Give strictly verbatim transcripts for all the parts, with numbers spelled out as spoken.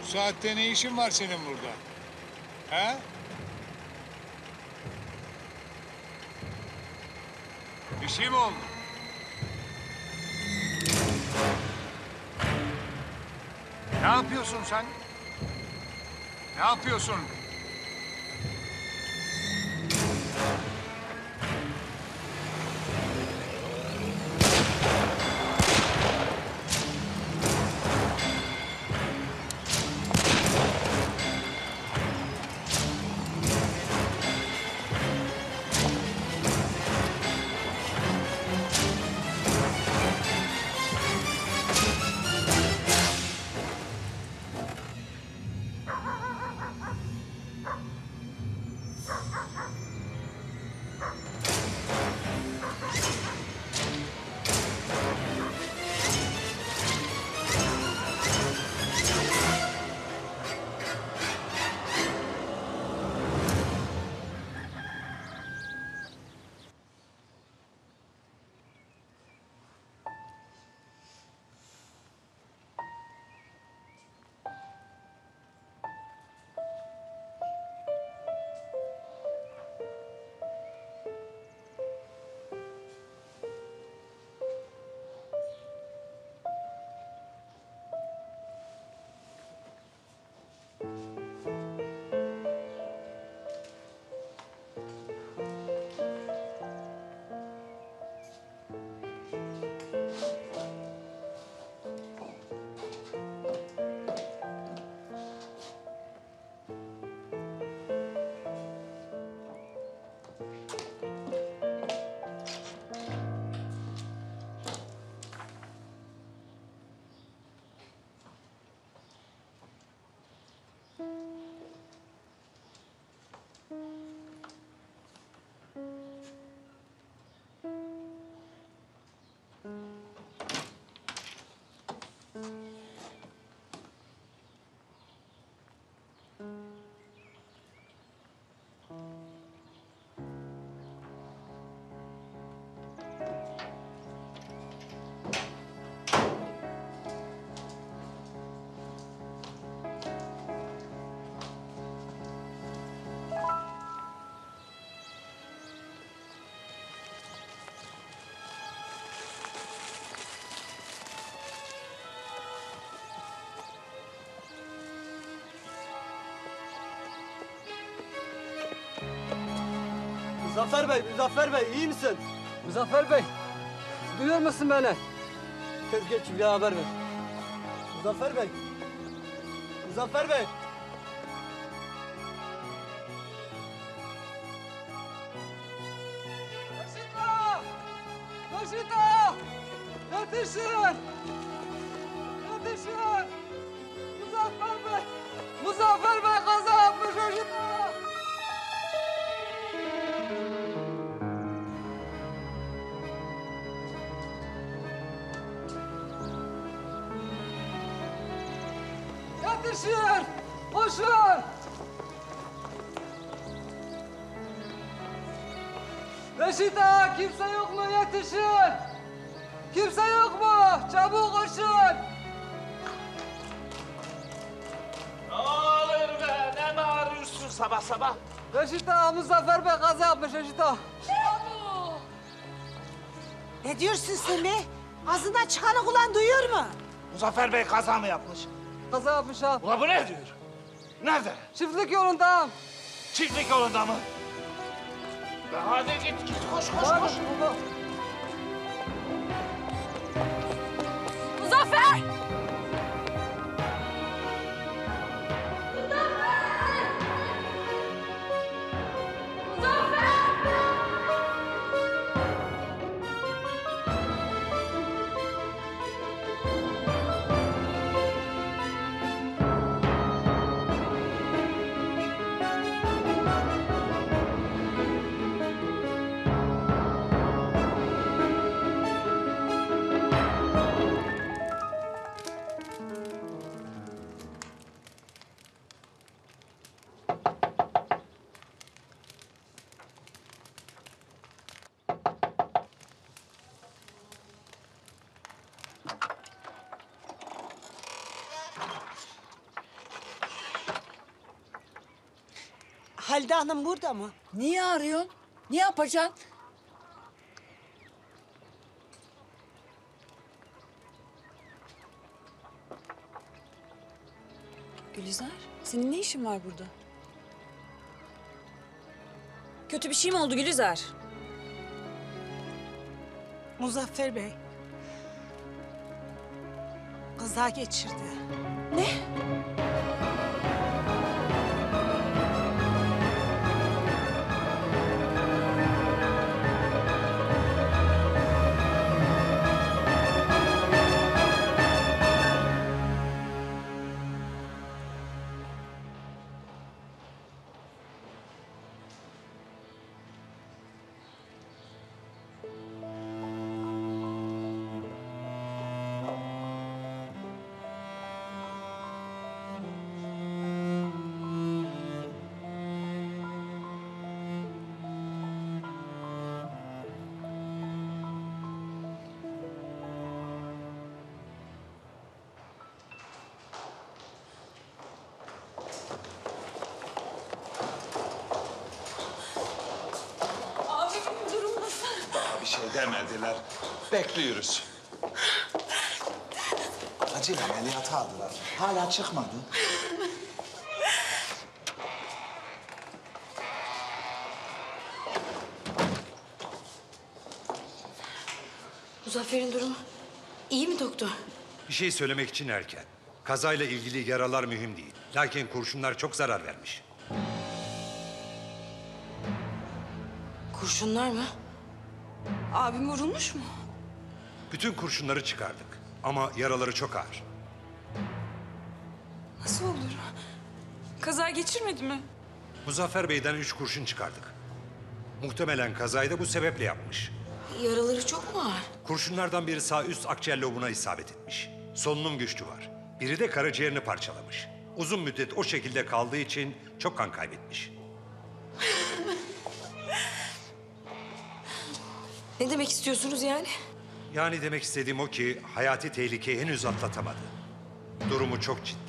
Bu saatte ne işin var senin burada? He? Bir şey mi oldu? Ne yapıyorsun sen? Ne yapıyorsun? Muzaffer Bey, Muzaffer Bey iyi misin? Muzaffer Bey, duyuyor musun beni? Tez geç bir haber ver. Muzaffer Bey. Muzaffer Bey. Reşita! Reşita! Yetişin! Yetişin! Muzaffer Bey! Muzaffer Bey kaza yapmış Reşita! Yetişin! Koşun! Reşita, kimse yok mu? Yetişin! Kimse yok mu? Çabuk koşun! Ne olur be, ne bağırıyorsun sabah sabah? Reşita, Muzaffer Bey kaza yapmış Reşita. Ne diyorsun sen be? Ağzından çıkanı kulağın duyuyor mu? Muzaffer Bey kaza mı yapmış? Kaza yapmış ha. Ulan bu ne diyor? Nerede? Çiftlik yolunda. Çiftlik yolunda mı? Be hadi git git koş koş Hadi koş. baba. Muzaffer! Halide Hanım burada mı? Niye arıyorsun? Ne yapacaksın? Gülizar, senin ne işin var burada? Kötü bir şey mi oldu Gülizar? Muzaffer Bey. Kaza geçirdi. Ne? Bir şey demediler. Bekliyoruz. Acil ameliyata aldılar. Hala çıkmadı. Muzaffer'in durumu iyi mi doktor? Bir şey söylemek için erken. Kazayla ilgili yaralar mühim değil. Lakin kurşunlar çok zarar vermiş. Kurşunlar mı? Abim vurulmuş mu? Bütün kurşunları çıkardık. Ama yaraları çok ağır. Nasıl olur? Kaza geçirmedi mi? Muzaffer Bey'den üç kurşun çıkardık. Muhtemelen kazayı da bu sebeple yapmış. Yaraları çok mu ağır? Kurşunlardan biri sağ üst akciğer lobuna isabet etmiş. Solunum güçlüğü var. Biri de karaciğerini parçalamış. Uzun müddet o şekilde kaldığı için çok kan kaybetmiş. Ne demek istiyorsunuz yani? Yani demek istediğim o ki hayati tehlikeyi henüz atlatamadı. Durumu çok ciddi.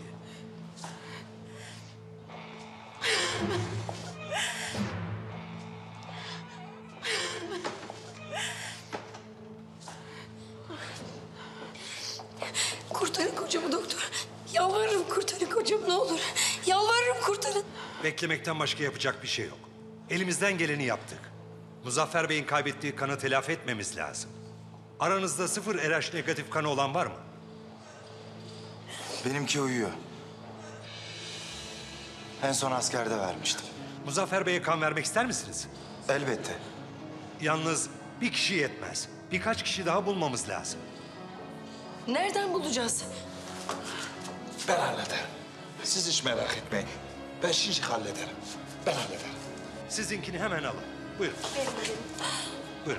Kurtarın kocamı doktor. Yalvarırım kurtarın kocamı ne olur. Yalvarırım kurtarın. Beklemekten başka yapacak bir şey yok. Elimizden geleni yaptık. Muzaffer Bey'in kaybettiği kanı telafi etmemiz lazım. Aranızda sıfır R H negatif kanı olan var mı? Benimki uyuyor. En son askerde vermiştim. Muzaffer Bey'e kan vermek ister misiniz? Elbette. Yalnız bir kişi yetmez. Birkaç kişi daha bulmamız lazım. Nereden bulacağız? Ben hallederim. Siz hiç merak etmeyin. Ben şimdi hallederim. Ben hallederim. Sizinkini hemen alın. Buyurun. Buyurun.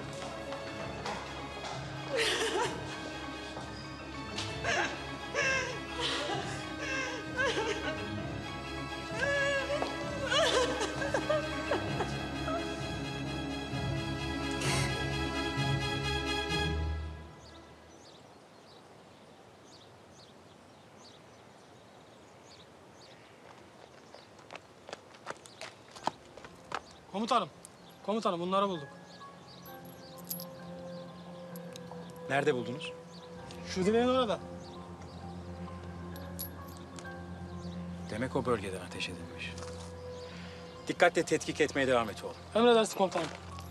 Komutanım. Komutanım bunları bulduk. Nerede buldunuz? Şu direğin orada. Demek o bölgeden ateş edilmiş. Dikkatle tetkik etmeye devam et oğlum. Emredersin komutanım.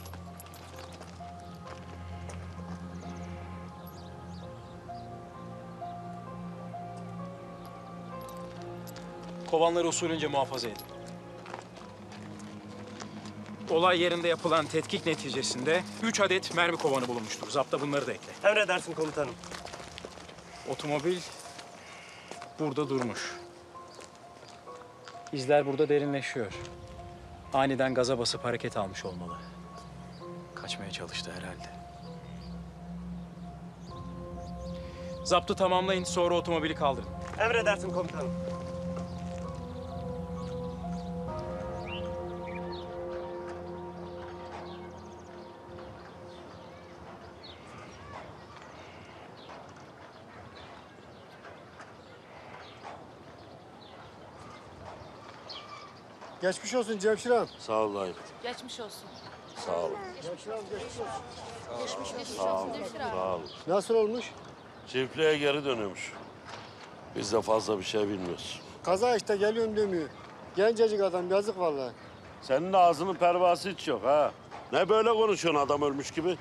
Kovanları usulünce muhafaza edin. Olay yerinde yapılan tetkik neticesinde üç adet mermi kovanı bulunmuştur. Zapta bunları da ekle. Emredersin komutanım. Otomobil burada durmuş. İzler burada derinleşiyor. Aniden gaza basıp hareket almış olmalı. Kaçmaya çalıştı herhalde. Zaptı tamamlayın, sonra otomobili kaldırın. Emredersin komutanım. Geçmiş olsun Cemşiram. Sağ ol dayım. Geçmiş olsun. Sağ ol. Cemşiram geçmiş olsun. Sağ ol. Sağ ol. Nasıl olmuş? Çiftliğe geri dönüyormuş. Biz de fazla bir şey bilmiyoruz. Kaza işte geliyorum demiyor. Gencecik adam yazık vallahi. Senin ağzının pervası hiç yok ha. Ne böyle konuşuyorsun adam ölmüş gibi?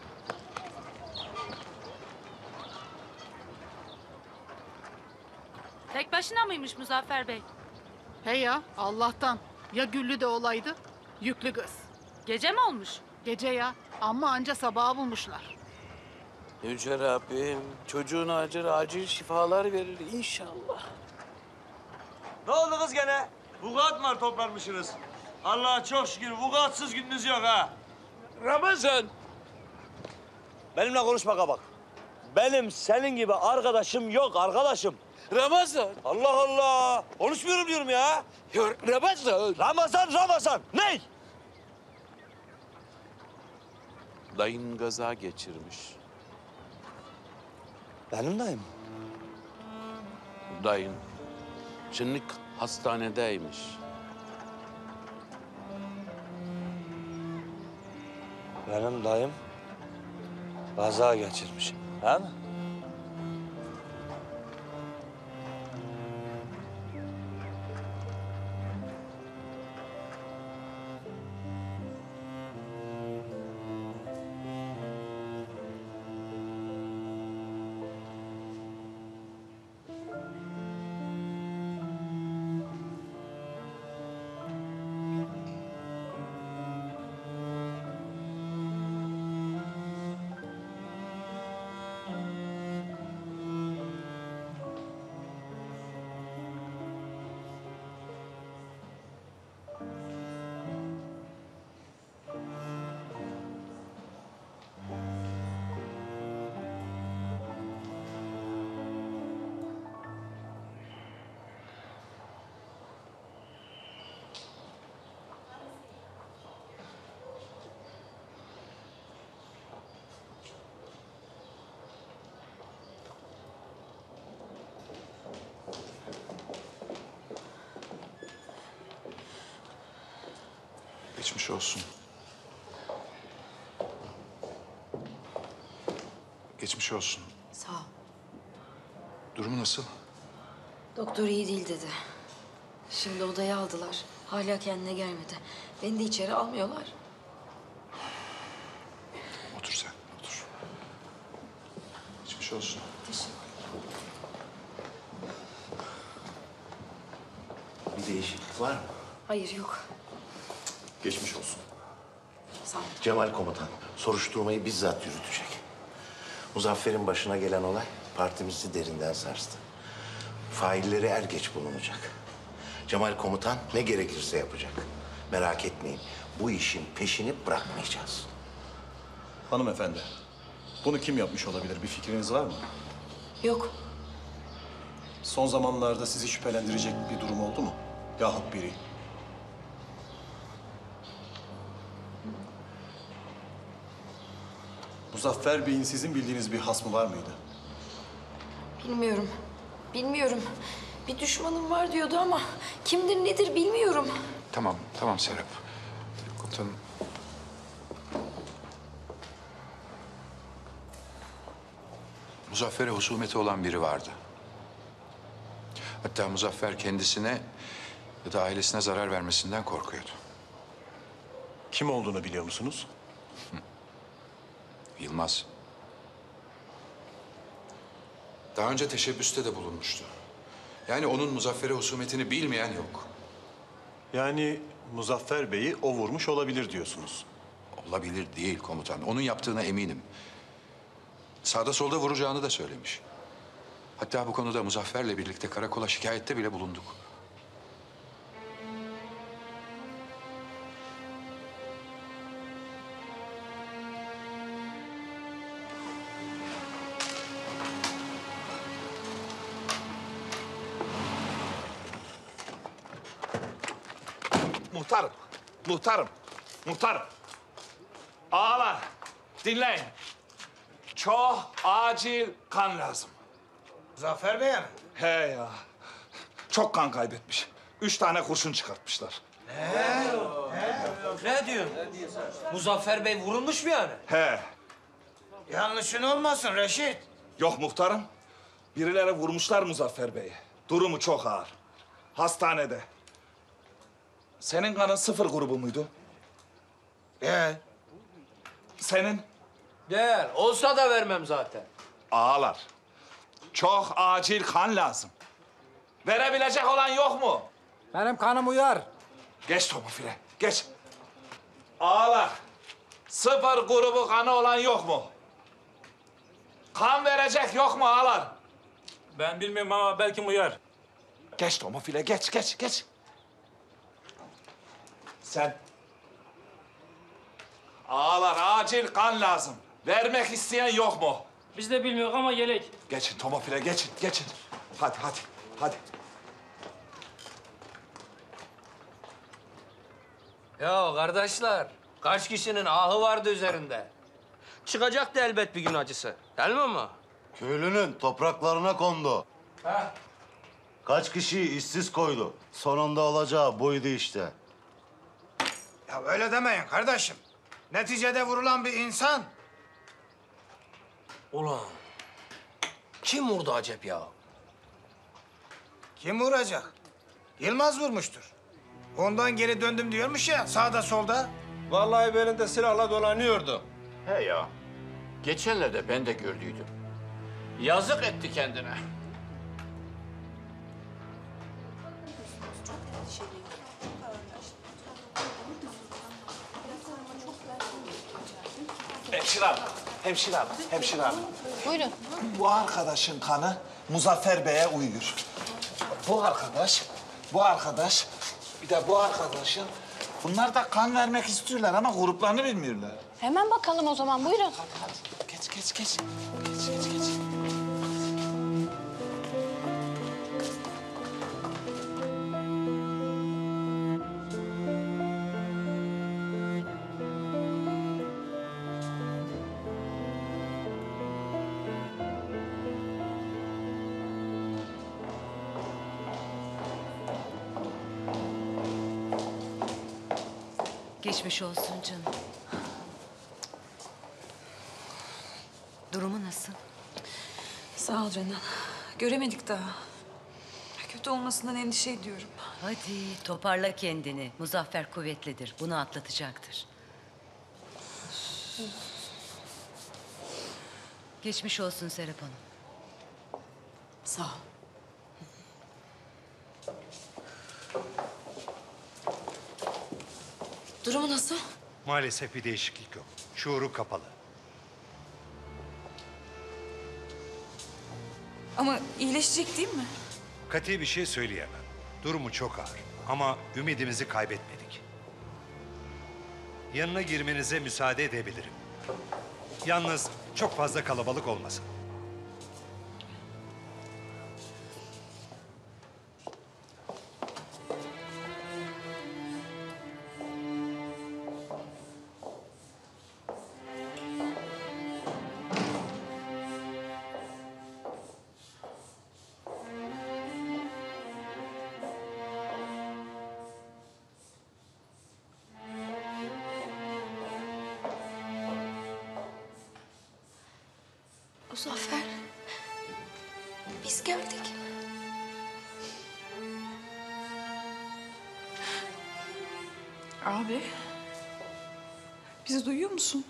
Tek başına mıymış Muzaffer Bey? He ya Allah'tan. Ya Güllü de olaydı? Yüklü kız. Gece mi olmuş? Gece ya ama anca sabaha bulmuşlar. Yüce Rabbim çocuğun acil acil şifalar verir inşallah. Ne oldu kız gene? Vukuat mı var toplanmışsınız? Allah'a çok şükür vukuatsız gününüz yok ha. Ramazan. Benimle konuşma kabak. Benim senin gibi arkadaşım yok arkadaşım. Ramazan. Allah Allah. Konuşmuyorum diyorum ya. Ya Ramazan. Ramazan Ramazan. Ne? Dayın gaza geçirmiş. Benim dayım. Dayın şimdi hastanedeymiş. Benim dayım kaza geçirmiş. He mi? Geçmiş olsun. Geçmiş olsun. Sağ ol. Durumu nasıl? Doktor iyi değil dedi. Şimdi odaya aldılar. Hala kendine gelmedi. Beni de içeri almıyorlar. Otur sen, otur. Geçmiş olsun. Teşekkür Bir değişiklik var mı? Hayır yok. Geçmiş olsun. Sağ ol. Cemal komutan soruşturmayı bizzat yürütecek. Muzaffer'in başına gelen olay partimizi derinden sarstı. Failleri er geç bulunacak. Cemal komutan ne gerekirse yapacak. Merak etmeyin, bu işin peşini bırakmayacağız. Hanımefendi, bunu kim yapmış olabilir? Bir fikriniz var mı? Yok. Son zamanlarda sizi şüphelendirecek bir durum oldu mu? Yahut biri. Muzaffer Bey'in sizin bildiğiniz bir hasmı var mıydı? Bilmiyorum. Bilmiyorum. Bir düşmanım var diyordu ama kimdir nedir bilmiyorum. Tamam, tamam Serap. Komutanım. Muzaffer'e husumeti olan biri vardı. Hatta Muzaffer kendisine ya da ailesine zarar vermesinden korkuyordu. Kim olduğunu biliyor musunuz? Yılmaz. Daha önce teşebbüste de bulunmuştu. Yani onun Muzaffer'e husumetini bilmeyen yok. Yani Muzaffer Bey'i o vurmuş olabilir diyorsunuz. Olabilir değil komutan. Onun yaptığına eminim. Sağda solda vuracağını da söylemiş. Hatta bu konuda Muzaffer'le birlikte karakola şikayette bile bulunduk. Muhtarım, muhtarım, muhtarım. Ağalar, dinleyin. Çok acil kan lazım. Zafer Bey'e mi? He ya. Çok kan kaybetmiş. Üç tane kurşun çıkartmışlar. Ne diyorsun? Muzaffer Bey vurulmuş mu yani? He. Yanlışın olmasın Reşit. Yok muhtarım. Birileri vurmuşlar Muzaffer Bey'i. Durumu çok ağır. Hastanede. Senin kanın sıfır grubu muydu? Ee? Senin? Değil. Olsa da vermem zaten. Ağalar. Çok acil kan lazım. Verebilecek olan yok mu? Benim kanım uyar. Geç tomofile, geç. Ağalar. Sıfır grubu kanı olan yok mu? Kan verecek yok mu ağalar? Ben bilmiyorum ama belki uyar. Geç tomofile, geç, geç, geç. Sen. Ağalar acil kan lazım. Vermek isteyen yok mu? Biz de bilmiyoruz ama yelek. Geçin tomofile, geçin, geçin. Hadi, hadi, hadi. Ya kardeşler, kaç kişinin ahı vardı üzerinde? Çıkacaktı elbet bir gün acısı. Değil mi ama? Köylünün topraklarına kondu. Heh. Kaç kişiyi işsiz koydu. Sonunda olacağı buydu işte. Ya öyle demeyin kardeşim. Neticede vurulan bir insan. Ulan, kim vurdu acep ya? Kim vuracak? Yılmaz vurmuştur. Ondan geri döndüm diyormuş ya sağda solda. Vallahi belinde silahla dolanıyordu. He ya. Geçenlerde ben de gördüydüm. Yazık etti kendine. Hemşire hanım, hemşire hanım, hemşire hanım. Buyurun. Bu arkadaşın kanı Muzaffer Bey'e uyuyor. Bu arkadaş, bu arkadaş, bir de bu arkadaşın... Bunlar da kan vermek istiyorlar ama gruplarını bilmiyorlar. Hemen bakalım o zaman. Buyurun. Geç, geç, geç. Geç, geç, geç. Geçmiş olsun canım. Durumu nasıl? Sağ ol Renan. Göremedik daha. Kötü olmasından endişe ediyorum. Hadi toparla kendini. Muzaffer kuvvetlidir. Bunu atlatacaktır. Geçmiş olsun Serap Hanım. Sağ ol. Durumu nasıl? Maalesef bir değişiklik yok. Şuuru kapalı. Ama iyileşecek değil mi? Kati bir şey söyleyemem. Durumu çok ağır ama ümidimizi kaybetmedik. Yanına girmenize müsaade edebilirim. Yalnız çok fazla kalabalık olmasın. Muzaffer. Biz geldik. Abi. Bizi duyuyor musun?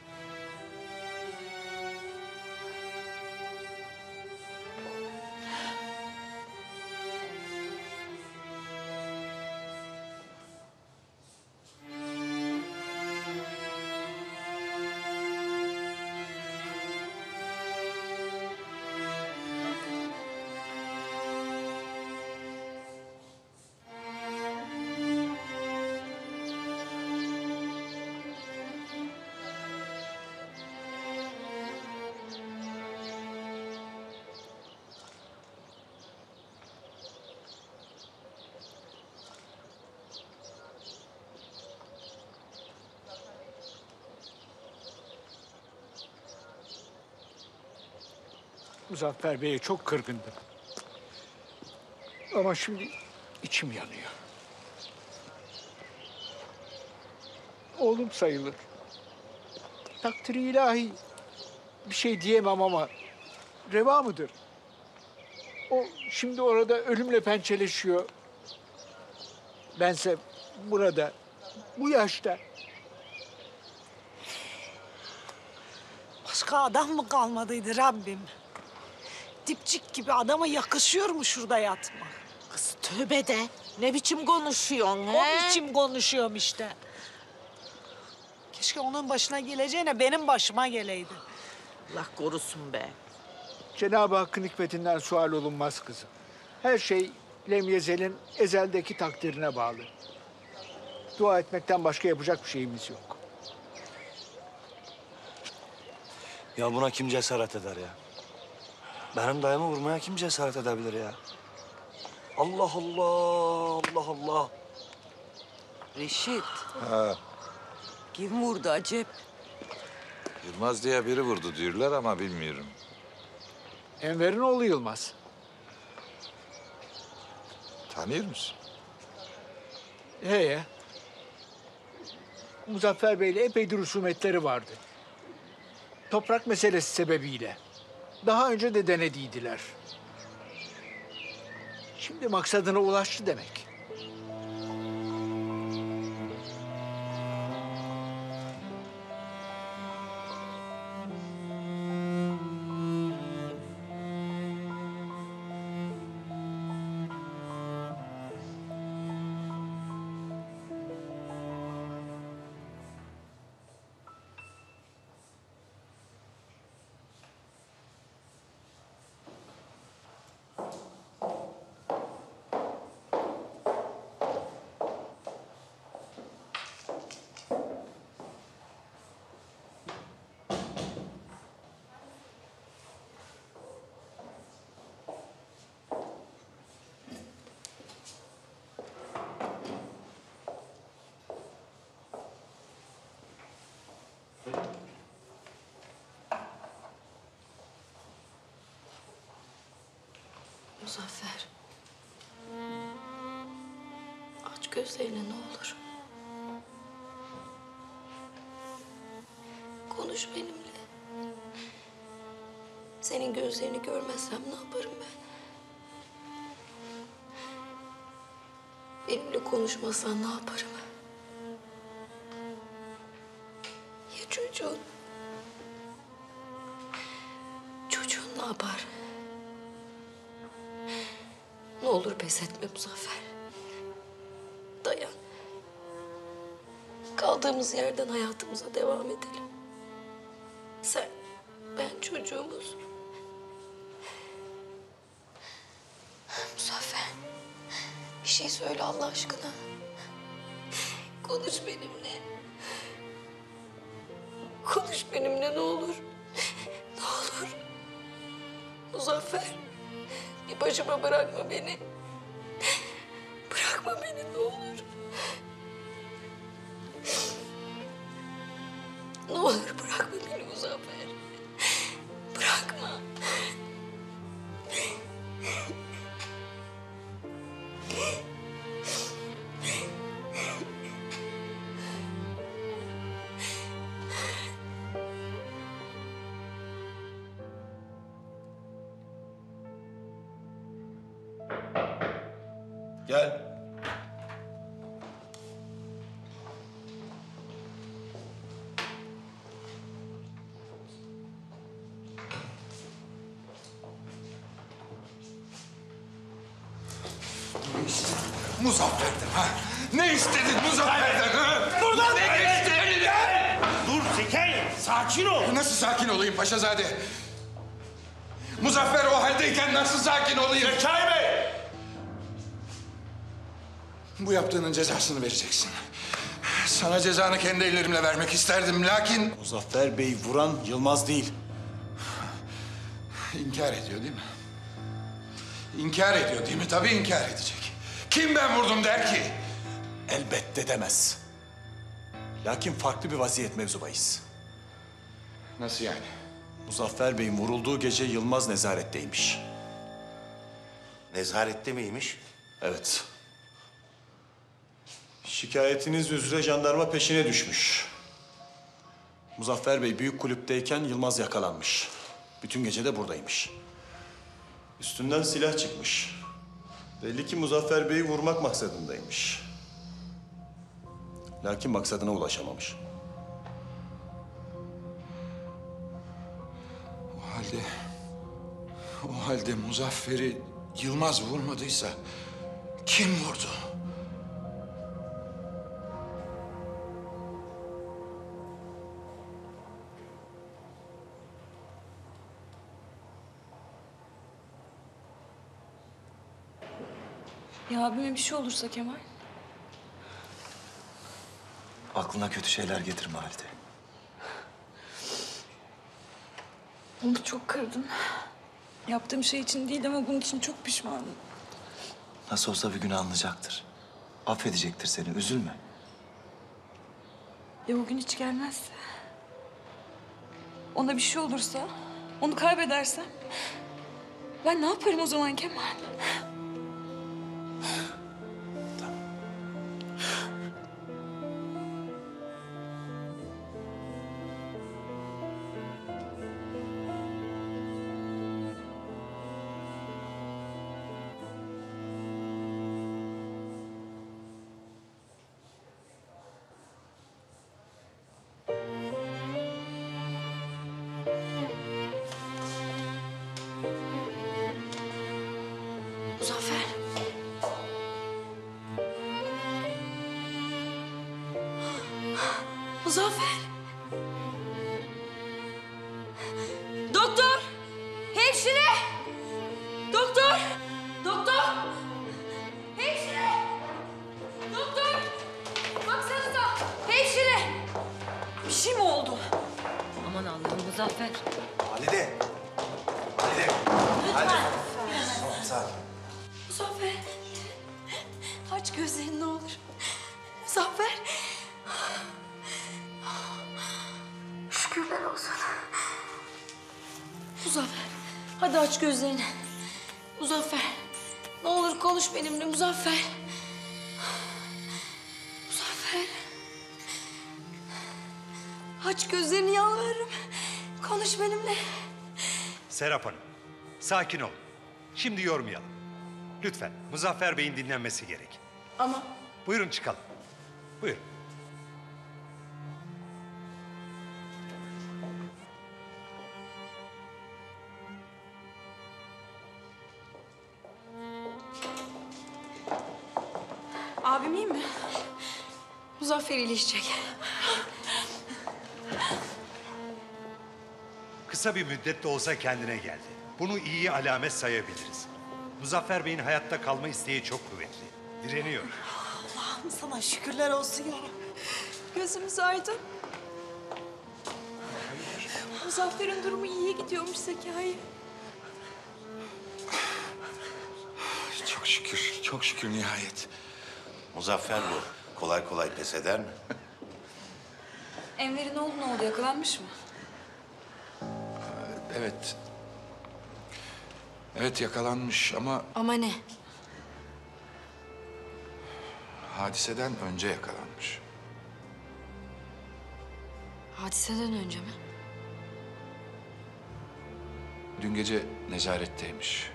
Muzaffer Bey'e çok kırgındım. Ama şimdi içim yanıyor. oğlum sayılır. Takdiri ilahi bir şey diyemem ama reva mıdır? O şimdi orada ölümle pençeleşiyor. Bense burada, bu yaşta. Başka adam mı kalmadıydı Rabbim? Dipçik gibi adama yakışıyor mu şurada yatmak? Kız tövbe de. Ne biçim konuşuyorsun he? O biçim konuşuyorum işte. Keşke onun başına geleceğine benim başıma geleydi. Allah korusun be. Cenab-ı Hakk'ın hikmetinden sual olunmaz kızım. Her şey Lemyezel'in ezeldeki takdirine bağlı. Dua etmekten başka yapacak bir şeyimiz yok. Ya buna kim cesaret eder ya? Benim dayımı vurmaya kim cesaret edebilir ya? Allah Allah, Allah Allah. Reşit, Ha, kim vurdu acep? Yılmaz diye biri vurdu diyorlar ama bilmiyorum. Enver'in oğlu Yılmaz. Tanıyor musun? He ya. Muzaffer Bey'le epeydir husumetleri vardı. Toprak meselesi sebebiyle. Daha önce de denediydiler. Şimdi maksadına ulaştı demek. Muzaffer. Aç gözlerini ne olur. Konuş benimle. Senin gözlerini görmezsem ne yaparım ben? Benimle konuşmasan ne yaparım? Ya çocuğun? Çocuğun ne yapar? Ne olur pes etme Muzaffer. Dayan. Kaldığımız yerden hayatımıza devam edelim. Sen, ben, çocuğumuz. Muzaffer, bir şey söyle Allah aşkına. Konuş benimle. Konuş benimle ne olur. Ne olur. Muzaffer, bir başıma bırakma beni. Bırakma beni ne olur. Ne olur bırakma beni Muzaffer. Bırakma. Gel. Muzaffer'den ha? Ne istedin Muzaffer'den ha? Buradan ne istedin? Dur Zekai, sakin ol. Nasıl sakin olayım Paşazade? Muzaffer o haldeyken nasıl sakin olayım? Zekai Bey! Bu yaptığının cezasını vereceksin. Sana cezanı kendi ellerimle vermek isterdim lakin... Muzaffer Bey vuran Yılmaz değil. İnkar ediyor değil mi? İnkar ediyor değil mi? Tabii inkar edecek. Kim ben vurdum der ki? Elbette demez. Lakin farklı bir vaziyet mevzubayız. Nasıl yani? Muzaffer Bey'in vurulduğu gece Yılmaz nezaretteymiş. Nezarette miymiş? Evet. Şikayetiniz üzere jandarma peşine düşmüş. Muzaffer Bey büyük kulüpteyken Yılmaz yakalanmış. Bütün gece de buradaymış. Üstünden silah çıkmış. Belli ki Muzaffer Bey'i vurmak maksadındaymış. Lakin maksadına ulaşamamış. O halde... O halde Muzaffer'i Yılmaz vurmadıysa kim vurdu? Ya abime bir şey olursa Kemal? Aklına kötü şeyler getirme Halide. Onu çok kırdım. Yaptığım şey için değil ama bunun için çok pişmanım. Nasıl olsa bir gün anlayacaktır. Affedecektir seni, üzülme. Ya o gün hiç gelmezse? Ona bir şey olursa, onu kaybedersem... ben ne yaparım o zaman Kemal? Muzaffer. Muzaffer. Doktor! Hemşire! Doktor! Doktor! Hemşire! Doktor! Baksanıza! Hemşire! Bir şey mi oldu? Aman Allah'ım Muzaffer. Halide! Halide! Halide! Sağ ol. Muzaffer. Aç gözlerini ne olur. Muzaffer. Şükürler olsun. Muzaffer. Hadi aç gözlerini. Muzaffer. Ne olur konuş benimle Muzaffer. Muzaffer. Aç gözlerini yalvarırım. Konuş benimle. Serap Hanım, sakin ol. Şimdi yormayalım. Lütfen, Muzaffer Bey'in dinlenmesi gerek. Ama Buyurun çıkalım. Buyurun. abim iyi mi? Muzaffer iyileşecek. Kısa bir müddet de olsa kendine geldi. Bunu iyi alamet sayabiliriz. Muzaffer Bey'in hayatta kalma isteği çok kuvvetli. Direniyor. Allah'ım sana şükürler olsun ya. Gözümüz aydın. Muzaffer'in durumu iyiye gidiyormuş Zekai. Çok şükür, çok şükür nihayet. Muzaffer bu. Kolay kolay pes eder mi? Enver'in oğlu ne oldu? Yakalanmış mı? Evet. Evet yakalanmış ama Ama ne? hadiseden önce yakalanmış. Hadiseden önce mi? Dün gece nezaretteymiş.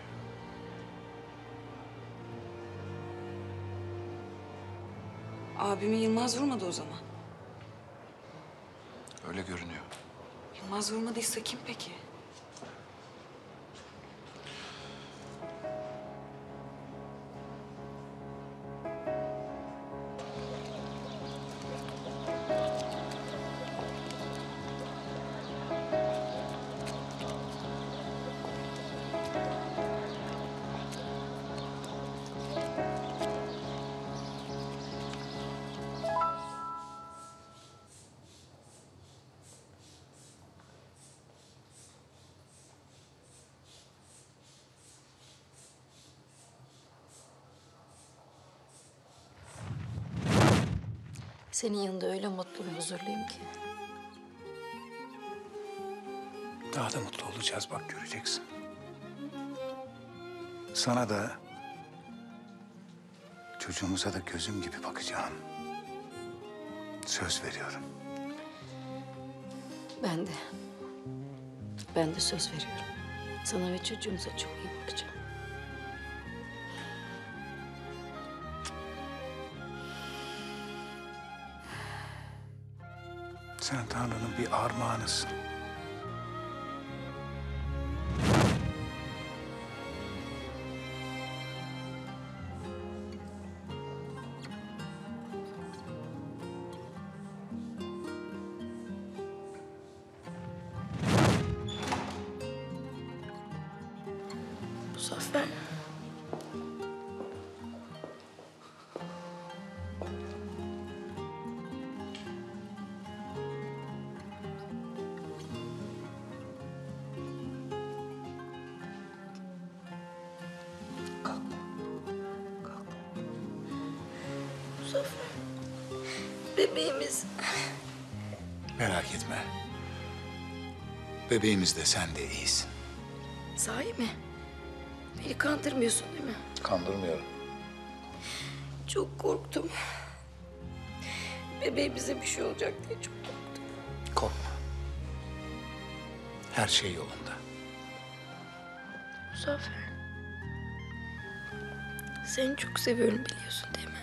Abimi Yılmaz vurmadı o zaman. Öyle görünüyor. Yılmaz vurmadıysa kim peki? Senin yanında öyle mutlu ve huzurluyum ki. Daha da mutlu olacağız bak göreceksin. Sana da çocuğumuza da gözüm gibi bakacağım. Söz veriyorum. Ben de. Ben de söz veriyorum. Sana ve çocuğumuza çok iyi bakacağım. Sen Tanrı'nın bir armağanısın. Muzaffer. Muzaffer. Bebeğimiz. Merak etme. Bebeğimiz de sen de iyisin. Sahi mi? Beni kandırmıyorsun değil mi? Kandırmıyorum. Çok korktum. Bebeğimize bir şey olacak diye çok korktum. Korkma. Her şey yolunda. Muzaffer. Seni çok seviyorum biliyorsun değil mi?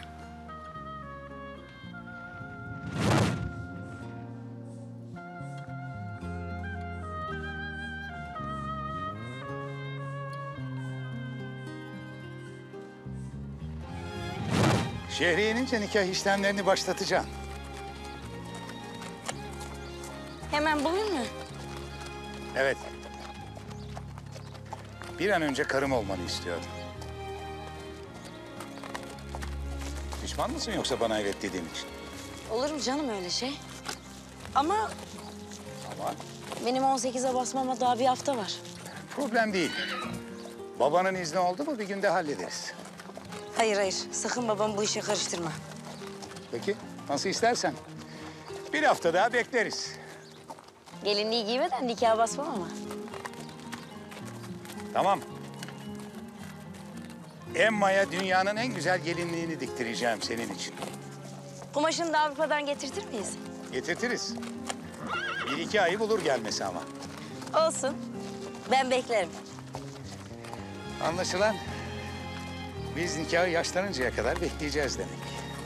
Şehriye inince nikah işlemlerini başlatacaksın. Hemen bugün mü? Evet. Bir an önce karım olmanı istiyordum. Pişman mısın yoksa bana evet dediğin için? Olur mu canım öyle şey? Ama Ama benim on sekize basmama daha bir hafta var. problem değil. Babanın izni oldu mu bir günde hallederiz. Hayır hayır, sakın babam bu işe karıştırma. Peki, nasıl istersen. Bir hafta daha bekleriz. Gelinliği giymeden nikaha basmam ama. Tamam. Emma'ya dünyanın en güzel gelinliğini diktireceğim senin için. Kumaşını da Avrupa'dan getirtir miyiz? Getirtiriz. Bir iki ayı bulur gelmesi ama. Olsun. Ben beklerim. Anlaşılan biz nikahı yaşlanıncaya kadar bekleyeceğiz demek.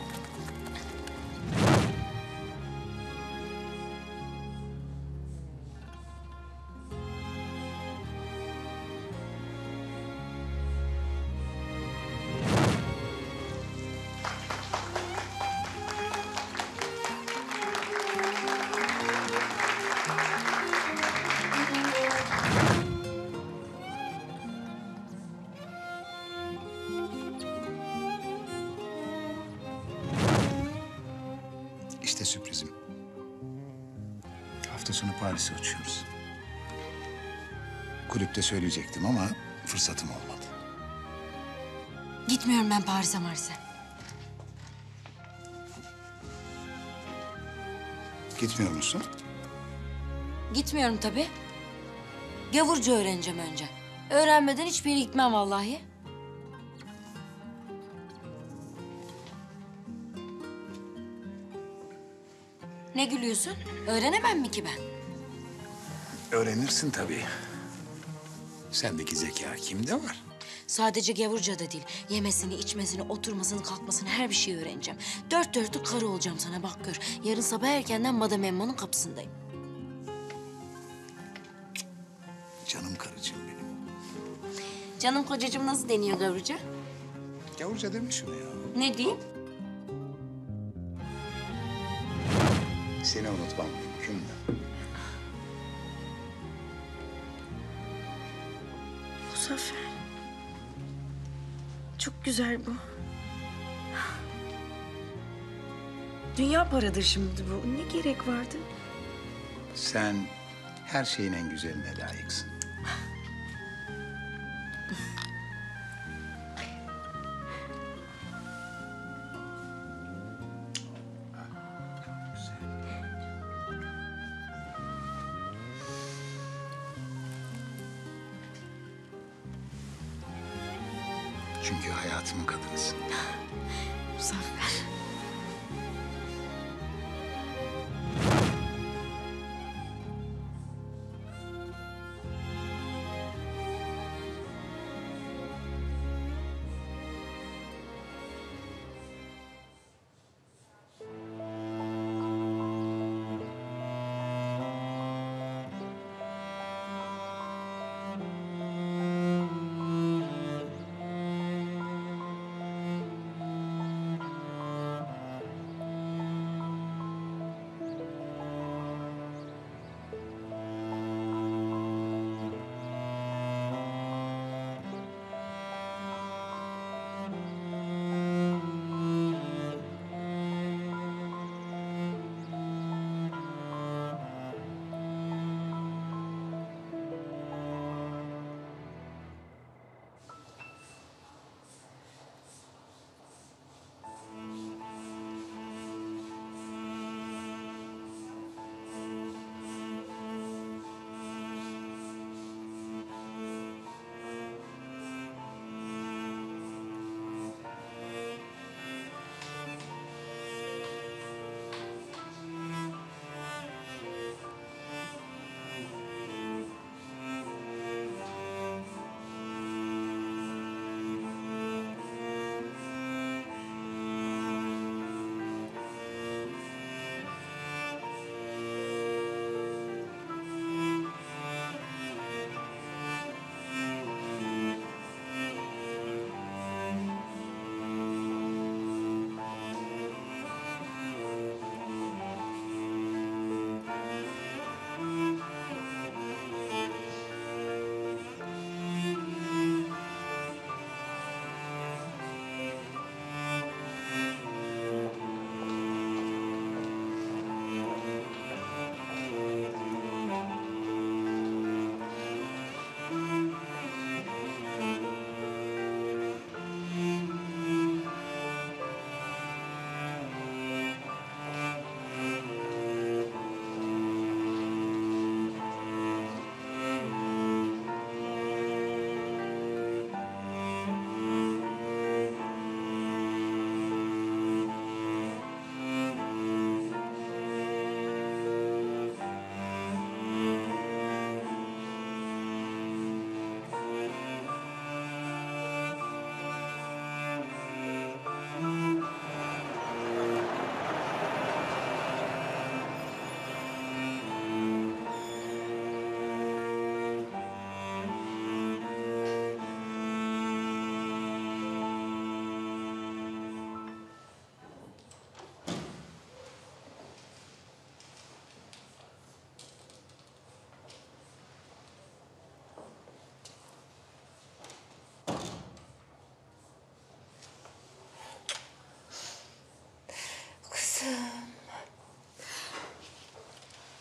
İşte sürprizim. Hafta sonu Paris'e uçuyoruz. Kulüpte söyleyecektim ama fırsatım olmadı. Gitmiyorum ben Paris'e Mars'e. Gitmiyor musun? Gitmiyorum tabii. Gavurca öğreneceğim önce. Öğrenmeden hiçbir yere gitmem vallahi. Ne gülüyorsun? Öğrenemem mi ki ben? Öğrenirsin tabii. Sendeki zeka kimde var? Sadece gavurca da değil. Yemesini, içmesini, oturmasını, kalkmasını her bir şeyi öğreneceğim. Dört dörtlük karı olacağım sana bak gör. Yarın sabah erkenden Madame Emma'nın kapısındayım. Canım karıcığım benim. Canım kocacığım nasıl deniyor gavurca? Gavurca deme şunu ya. Ne diyeyim? Seni unutmam mümkün mü? Muzaffer. Çok güzel bu. Dünya paradır şimdi bu. Ne gerek vardı? Sen her şeyin en güzeline layıksın. Çünkü hayatımın kadınısın. Muzaffer.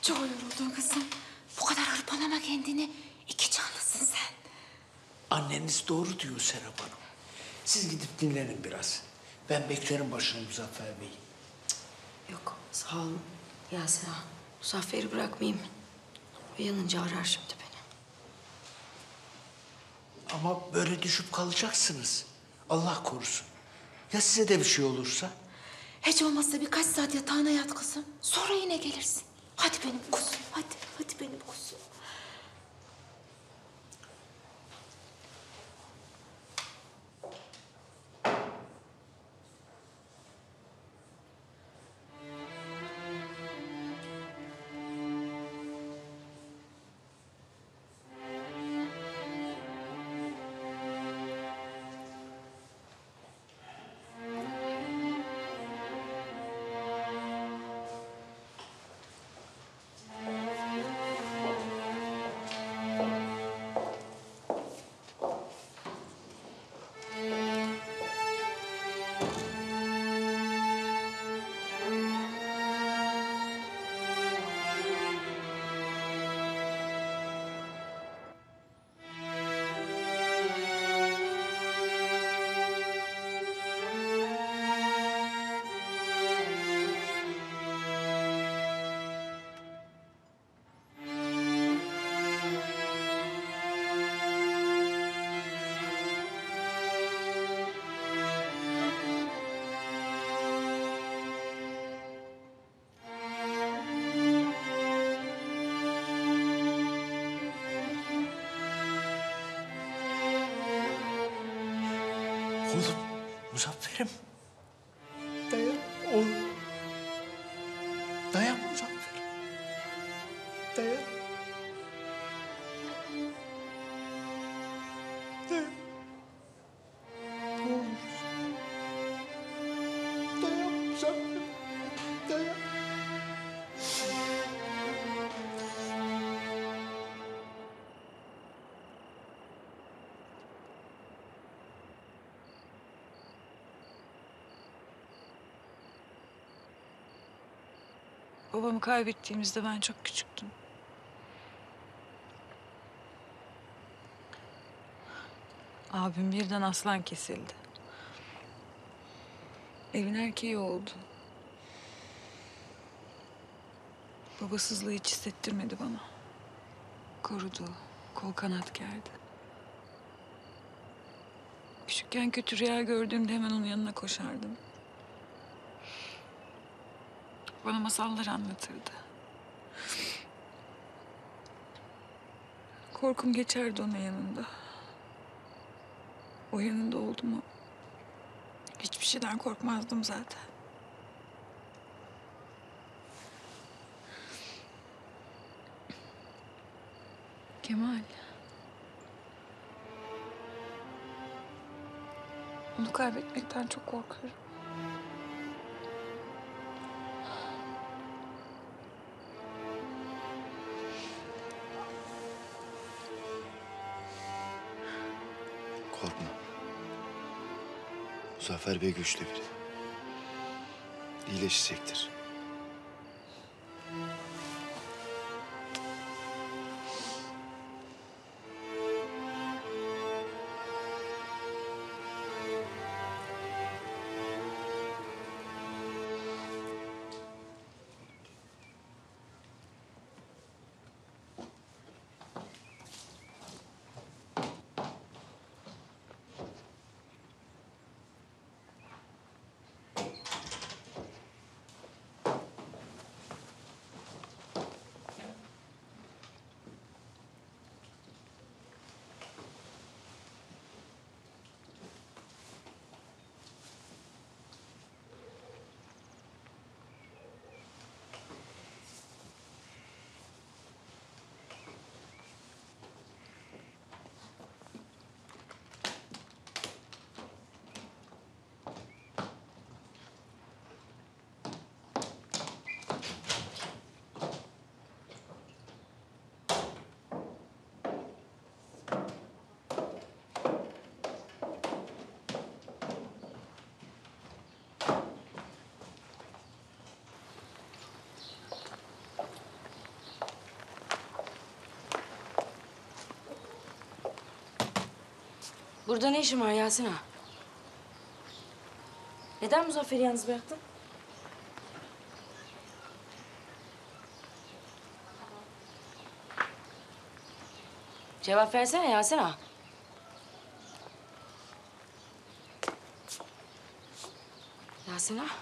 Çok yoruldun kızım. Bu kadar hırpalama kendini. İki canlısın sen. Anneniz doğru diyor Serap Hanım. Siz gidip dinlenin biraz. Ben beklerim başına Muzaffer Bey'i. Yok sağ olun Yasin ağa. Muzaffer'i bırakmayayım. Uyanınca arar şimdi beni. Ama böyle düşüp kalacaksınız. Allah korusun. Ya size de bir şey olursa? Hiç olmazsa birkaç saat yatağına yat kızım. Sonra yine gelirsin. Hadi benim kuzum, hadi. Hadi benim kuzum. Oğlum, Muzaffer'im. Dayan oğlum. Dayan Muzaffer. Dayan. Dayan. Ne olursun. Dayan Muzaffer. Dayan. Babamı kaybettiğimizde ben çok küçüktüm. Abim birden aslan kesildi. Evin erkeği oldu. Babasızlığı hiç hissettirmedi bana. Korudu, kol kanat gerdi. Küçükken kötü rüya gördüğümde hemen onun yanına koşardım. Bana masallar anlatırdı. Korkum geçerdi onun yanında. O yanında oldu mu hiçbir şeyden korkmazdım zaten. Kemal. Onu kaybetmekten çok korkuyorum. Korkma. Muzaffer Bey güçlü biri. İyileşecektir. Burada ne işin var Yasin ağa? Neden Muzaffer'i yalnız bıraktın? Cevap versene Yasin ağa. Yasin ağa.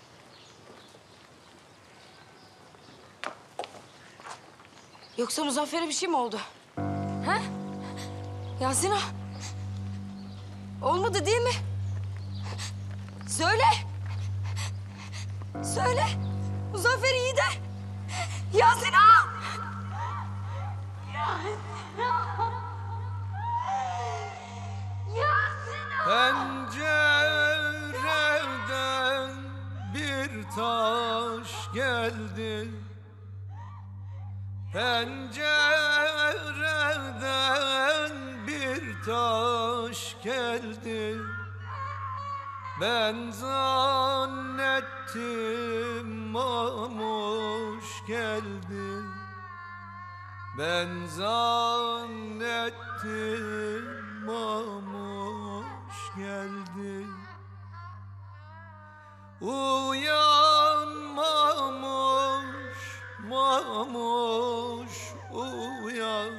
Yoksa Muzaffer'e bir şey mi oldu? Ha? Yasin ağa. Olmadı değil mi? Söyle. Söyle. Muzaffer iyi de. Yasin ağa. Yasin ağa. Pencereden bir taş geldi. Pencereden bir taş geldi. Ben zannettim mamuş geldi. Ben zannettim mamuş geldi. Uyan mamuş, mamuş uyan.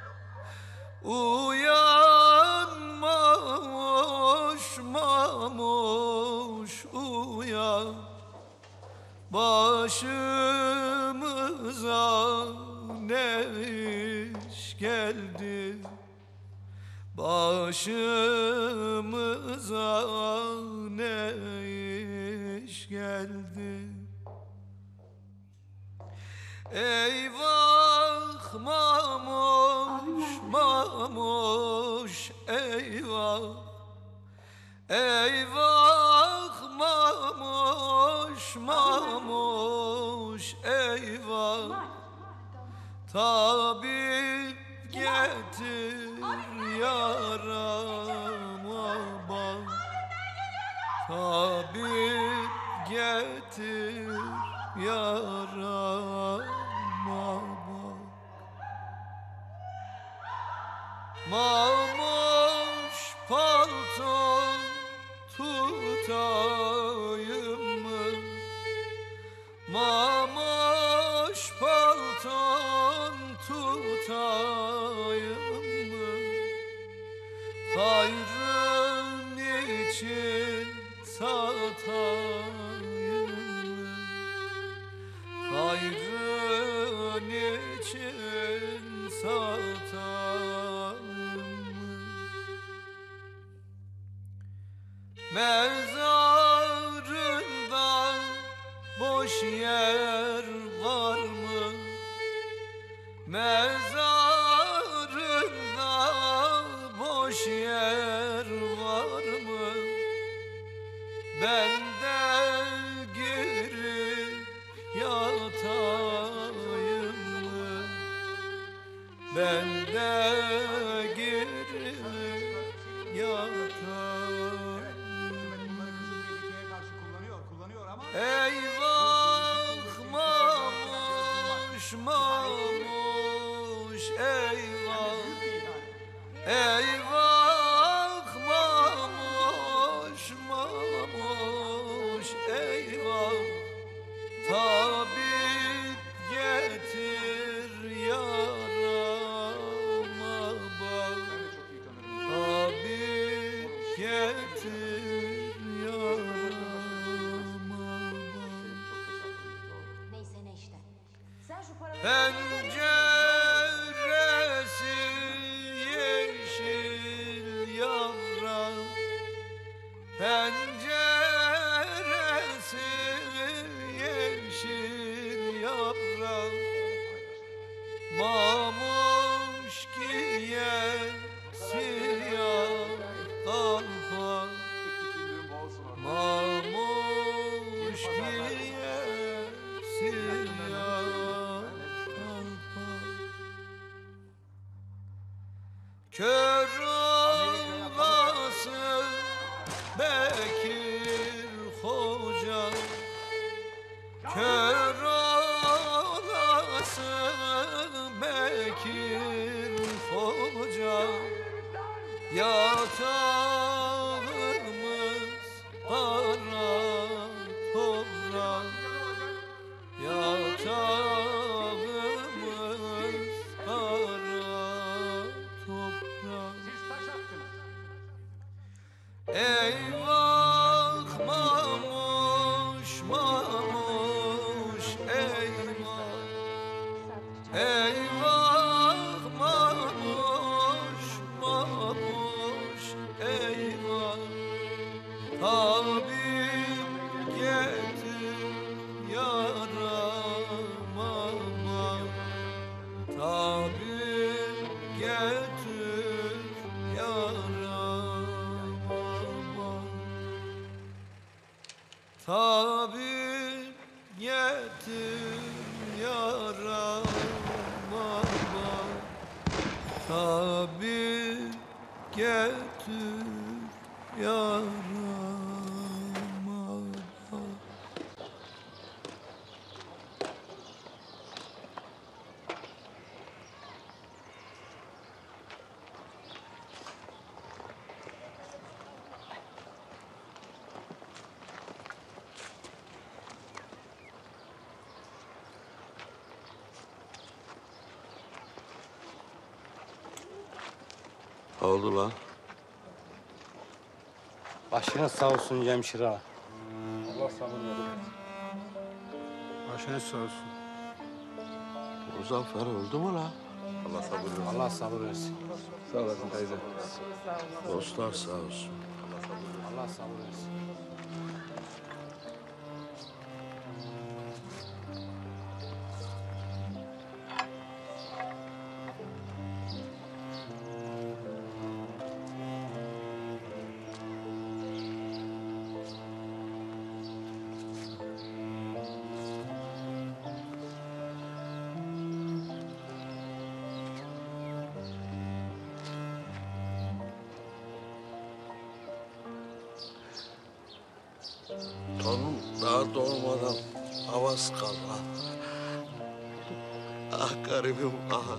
Uyan mamuş, mamuş uyan. Başımıza ne iş geldi? Başımıza ne iş geldi? Eyvah mamuş, mamuş eyvah. Eyvah mamuş, mamuş eyvah. Tabip getir yarama bak. Tabip getir yarama bak. Mamuş palton tutayım mı? Mamuş palton tutayım mı? Hayrın için satayım mı? Hayrın için satayım mı? Mezarında boş yer var mı? Mezarında boş yer var mı? Ben de girip yatayım mı? Ben de girip yatayım. Eyvah mamuş, mamuş eyvah. Eyvah mamuş, mamuş eyvah. Tabip getir yarama bak. Tabip getir yarama bak. Neyse ne işte. Sen şu paraları... Penceresi yeşil yaprak. Penceresi yeşil yaprak. Mamuş giyer siyah kalpak. Mamuş giyer siyah kalpak. kara toprak, yatağımız kara toprak. Eyvah mamuş mamuş eyvah, eyvah mamuş mamuş eyvah. Tabip getir yarama, tabip getir yarama, tabip getir yarama, tabip getir yarama. Ne oldu lan? Başınız sağ olsun Cemşir ağa. Allah sabır verir. Başınız sağ olsun. Muzaffer öldü mü lan? Allah sabır versin. Allah sabır versin. Sağ olasın teyze. Dostlar sağ olsun. Allah sabır versin. Torunum daha doğmadan havas kal ha. Ah garibim ah.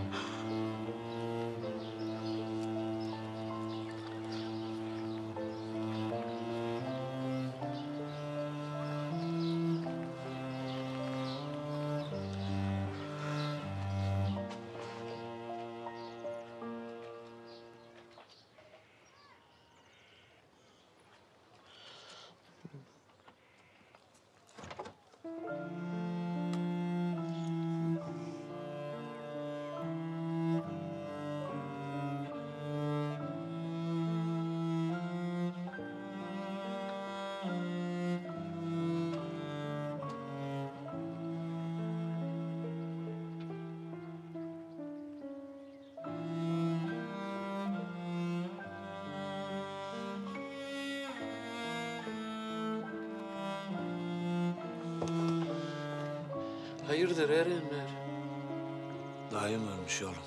Hayırdır Erenler? Dayım ölmüş oğlum.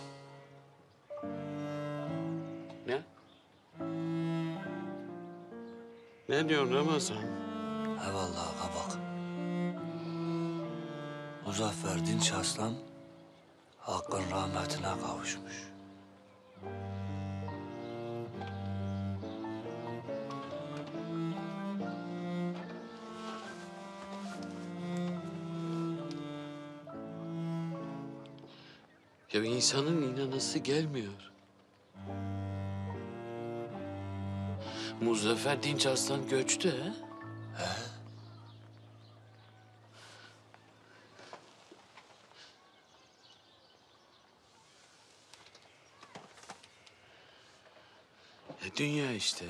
Ne? Ne diyorsun Ramazan? He vallahi kabak. Muzaffer Dinç Aslan Hakk'ın rahmetine kavuşmuş. Ya insanın inanası gelmiyor. Muzaffer Dinç Arslan göçtü ha? He. Ya dünya işte.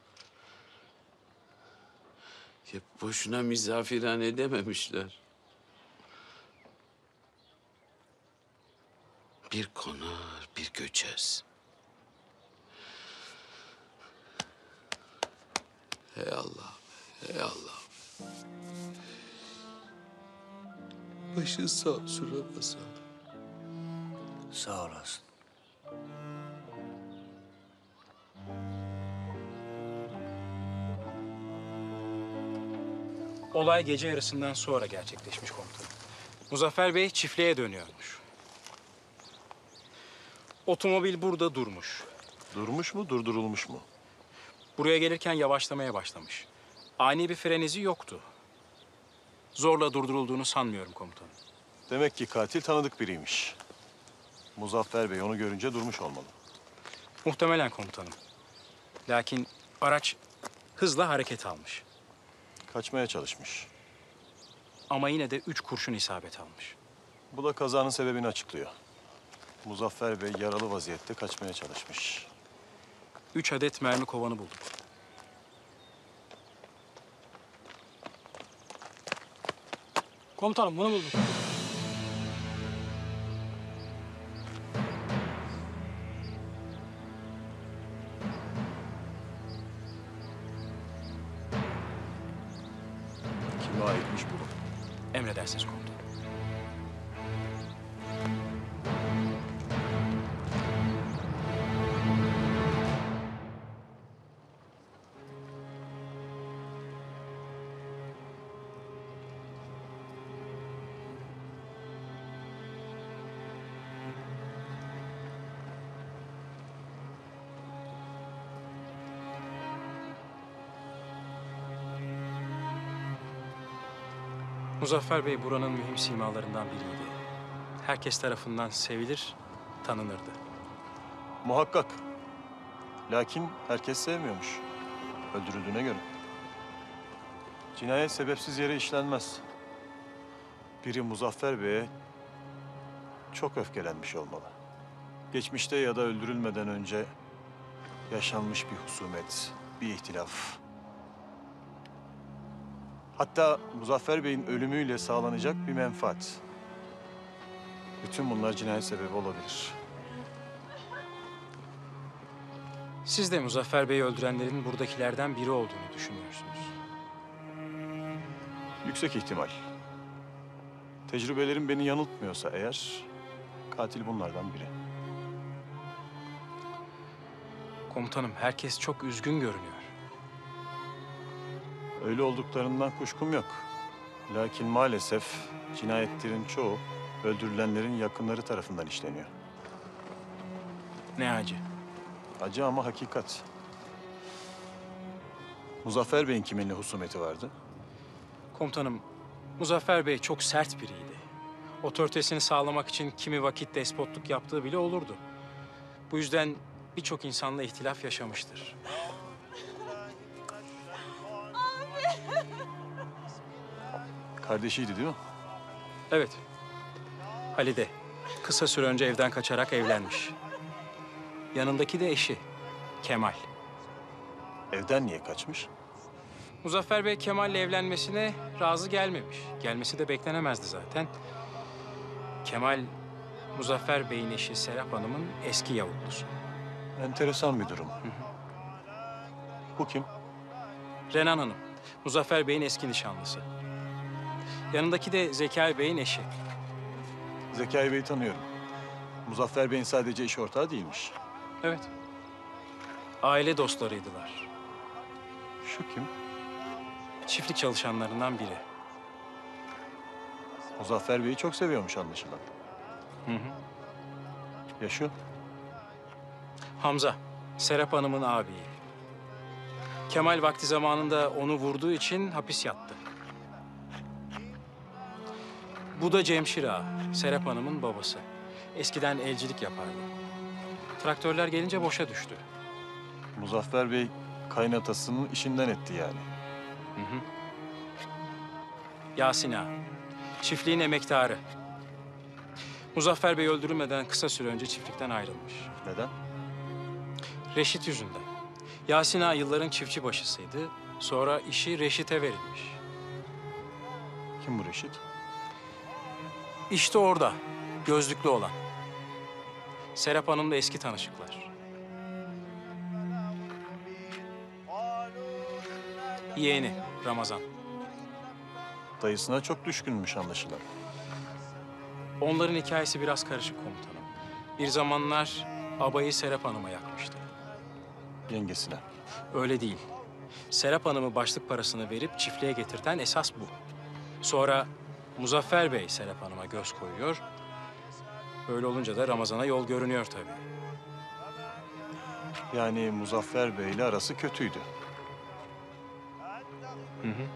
Ya boşuna misafirhane dememişler. Bir konar, bir göçez. Hey Allah, hey Allah. Başın sağ olsun Ramazan. Sağ olasın. Olay gece yarısından sonra gerçekleşmiş komutanım. Muzaffer Bey çiftliğe dönüyormuş. Otomobil burada durmuş. Durmuş mu, durdurulmuş mu? Buraya gelirken yavaşlamaya başlamış. Ani bir fren izi yoktu. Zorla durdurulduğunu sanmıyorum komutanım. Demek ki katil tanıdık biriymiş. Muzaffer Bey onu görünce durmuş olmalı. Muhtemelen komutanım. Lakin araç hızla hareket almış. Kaçmaya çalışmış. Ama yine de üç kurşun isabet almış. Bu da kazanın sebebini açıklıyor. Muzaffer Bey yaralı vaziyette kaçmaya çalışmış. Üç adet mermi kovanı bulduk. Komutanım bunu bulduk. Kime aitmiş bu? Emredersiniz komutanım. Muzaffer Bey buranın mühim simalarından biriydi. Herkes tarafından sevilir, tanınırdı. Muhakkak. Lakin herkes sevmiyormuş. Öldürüldüğüne göre. Cinayet sebepsiz yere işlenmez. Biri Muzaffer Bey'e çok öfkelenmiş olmalı. Geçmişte ya da öldürülmeden önce yaşanmış bir husumet, bir ihtilaf. Hatta Muzaffer Bey'in ölümüyle sağlanacak bir menfaat. Bütün bunlar cinayet sebebi olabilir. Siz de Muzaffer Bey'i öldürenlerin buradakilerden biri olduğunu düşünüyorsunuz. Yüksek ihtimal. Tecrübelerim beni yanıltmıyorsa eğer, katil bunlardan biri. Komutanım, herkes çok üzgün görünüyor. Öyle olduklarından kuşkum yok. Lakin maalesef cinayetlerin çoğu öldürülenlerin yakınları tarafından işleniyor. Ne acı. Acı ama hakikat. Muzaffer Bey'in kiminle husumeti vardı? Komutanım, Muzaffer Bey çok sert biriydi. Otoritesini sağlamak için kimi vakit despotluk yaptığı bile olurdu. Bu yüzden birçok insanla ihtilaf yaşamıştır. Kardeşiydi değil mi? Evet. Halide. Kısa süre önce evden kaçarak evlenmiş. Yanındaki de eşi, Kemal. Evden niye kaçmış? Muzaffer Bey Kemal'le evlenmesine razı gelmemiş. Gelmesi de beklenemezdi zaten. Kemal, Muzaffer Bey'in eşi Serap Hanım'ın eski yavuklusu. Enteresan bir durum. Bu kim? Renan Hanım, Muzaffer Bey'in eski nişanlısı. Yanındaki de Zekai Bey'in eşi. Zekai Bey'i tanıyorum. Muzaffer Bey'in sadece iş ortağı değilmiş. Evet. Aile dostlarıydılar. Şu kim? Çiftlik çalışanlarından biri. Muzaffer Bey'i çok seviyormuş anlaşılan. Hı hı. Ya şu? Hamza, Serap Hanım'ın abiyi. Kemal vakti zamanında onu vurduğu için hapis yattı. Bu da Cemşir Ağa, Serap Hanım'ın babası. Eskiden elcilik yapardı. Traktörler gelince boşa düştü. Muzaffer Bey kaynatasının işinden etti yani. Hı hı. Yasin Ağa, çiftliğin emektarı. Muzaffer Bey öldürülmeden kısa süre önce çiftlikten ayrılmış. Neden? Reşit yüzünden. Yasin Ağa yılların çiftçi başısıydı. Sonra işi Reşit'e verilmiş. Kim bu Reşit? İşte orada, gözlüklü olan. Serap Hanım'la eski tanışıklar. Yeğeni Ramazan. Dayısına çok düşkünmüş anlaşılan. Onların hikayesi biraz karışık komutanım. Bir zamanlar abayı Serap Hanım'a yakmıştı. Yengesine. Öyle değil. Serap Hanım'ı başlık parasını verip çiftliğe getirten esas bu. Sonra Muzaffer Bey Serap Hanım'a göz koyuyor. Böyle olunca da Ramazan'a yol görünüyor tabii. Yani Muzaffer Bey ile arası kötüydü. Hı hı.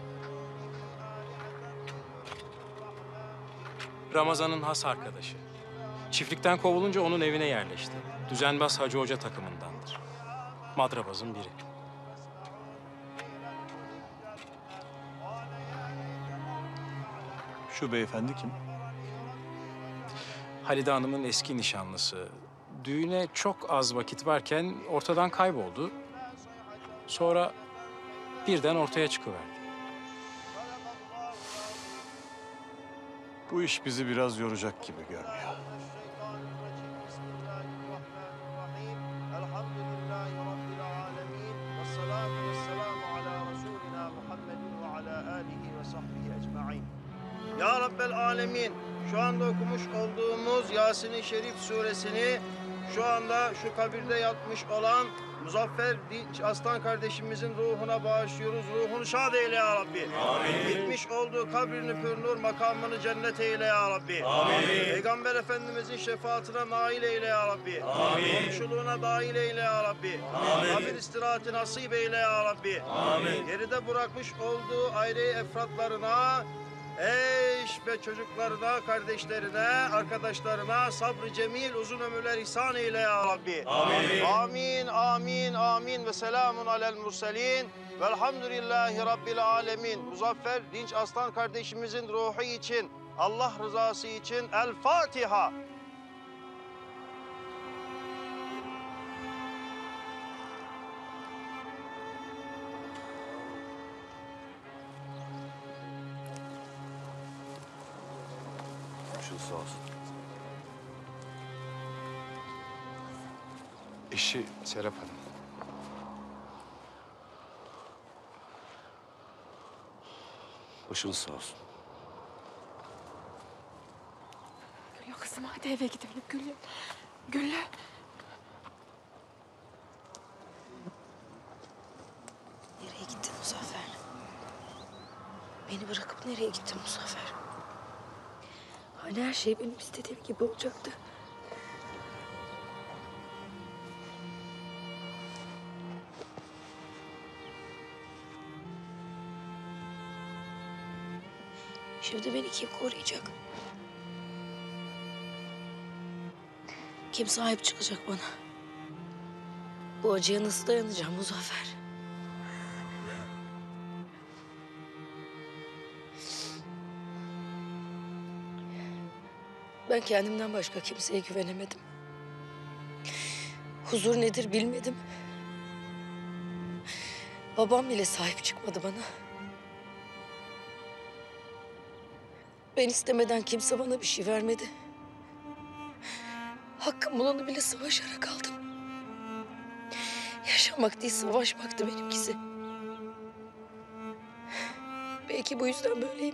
Ramazan'ın has arkadaşı. Çiftlikten kovulunca onun evine yerleşti. Düzenbaz Hacı Hoca takımındandır. Madrabazın biri. Şu beyefendi kim? Halide Hanım'ın eski nişanlısı. Düğüne çok az vakit varken ortadan kayboldu. Sonra birden ortaya çıkıverdi. Bu iş bizi biraz yoracak gibi görünüyor. Ya Rabbel Alemin, şu anda okumuş olduğumuz Yasin-i Şerif suresini şu anda şu kabirde yatmış olan Muzaffer Dinç Aslan kardeşimizin ruhuna bağışlıyoruz. Ruhunu şad eyle ya Rabbi. Amin. Gitmiş olduğu kabrini pürnur, makamını cennet eyle ya Rabbi. Amin. Peygamber Efendimizin şefaatine nail eyle ya Rabbi. Amin. Komşuluğuna dahil eyle ya Rabbi. Amin. Kabir istirahati nasip eyle ya Rabbi. Amin. Geride bırakmış olduğu aile efratlarına, eş ve çocuklarına, kardeşlerine, arkadaşlarına sabrı cemil, uzun ömürler ihsan eyle ya Rabbi. Amin. Amin, amin, amin ve selamun alel murselin. Velhamdülillahi Rabbil alemin. Muzaffer Dinç Aslan kardeşimizin ruhu için, Allah rızası için El Fatiha. Başınız sağ olsun. Eşi Serap Hanım. Başınız sağ olsun. Güllü kızım hadi eve gidelim Güllü. Güllü. Nereye gittin Muzaffer? Beni bırakıp nereye gittin Muzaffer? Hani her şey benim istediğim gibi olacaktı. Şimdi beni kim koruyacak? Kim sahip çıkacak bana? Bu acıya nasıl dayanacağım Muzaffer? Ben kendimden başka kimseye güvenemedim. Huzur nedir bilmedim. Babam bile sahip çıkmadı bana. Ben istemeden kimse bana bir şey vermedi. Hakkım bulanı bile savaşarak aldım. Yaşamak değil, savaşmaktı benimkisi. Belki bu yüzden böyleyim.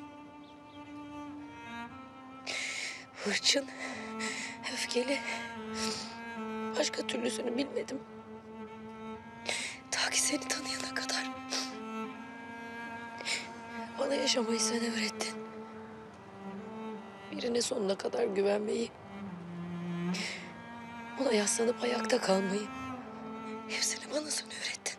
Hırçın, öfkeli. Başka türlüsünü bilmedim. Ta ki seni tanıyana kadar. Bana yaşamayı sen öğrettin. Birine sonuna kadar güvenmeyi. Ona yaslanıp ayakta kalmayı. Hepsini bana sen öğrettin.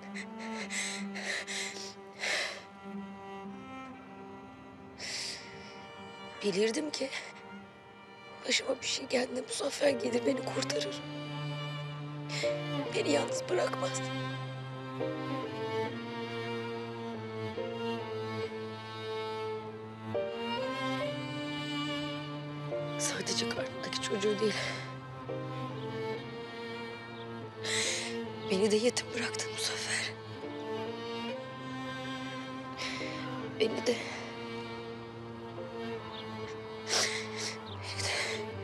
Bilirdim ki başıma bir şey geldiğinde Muzaffer gelir beni kurtarır. Beni yalnız bırakmaz. Sadece karnımdaki çocuğu değil. Beni de yetim bıraktın Muzaffer. Beni de... Beni de...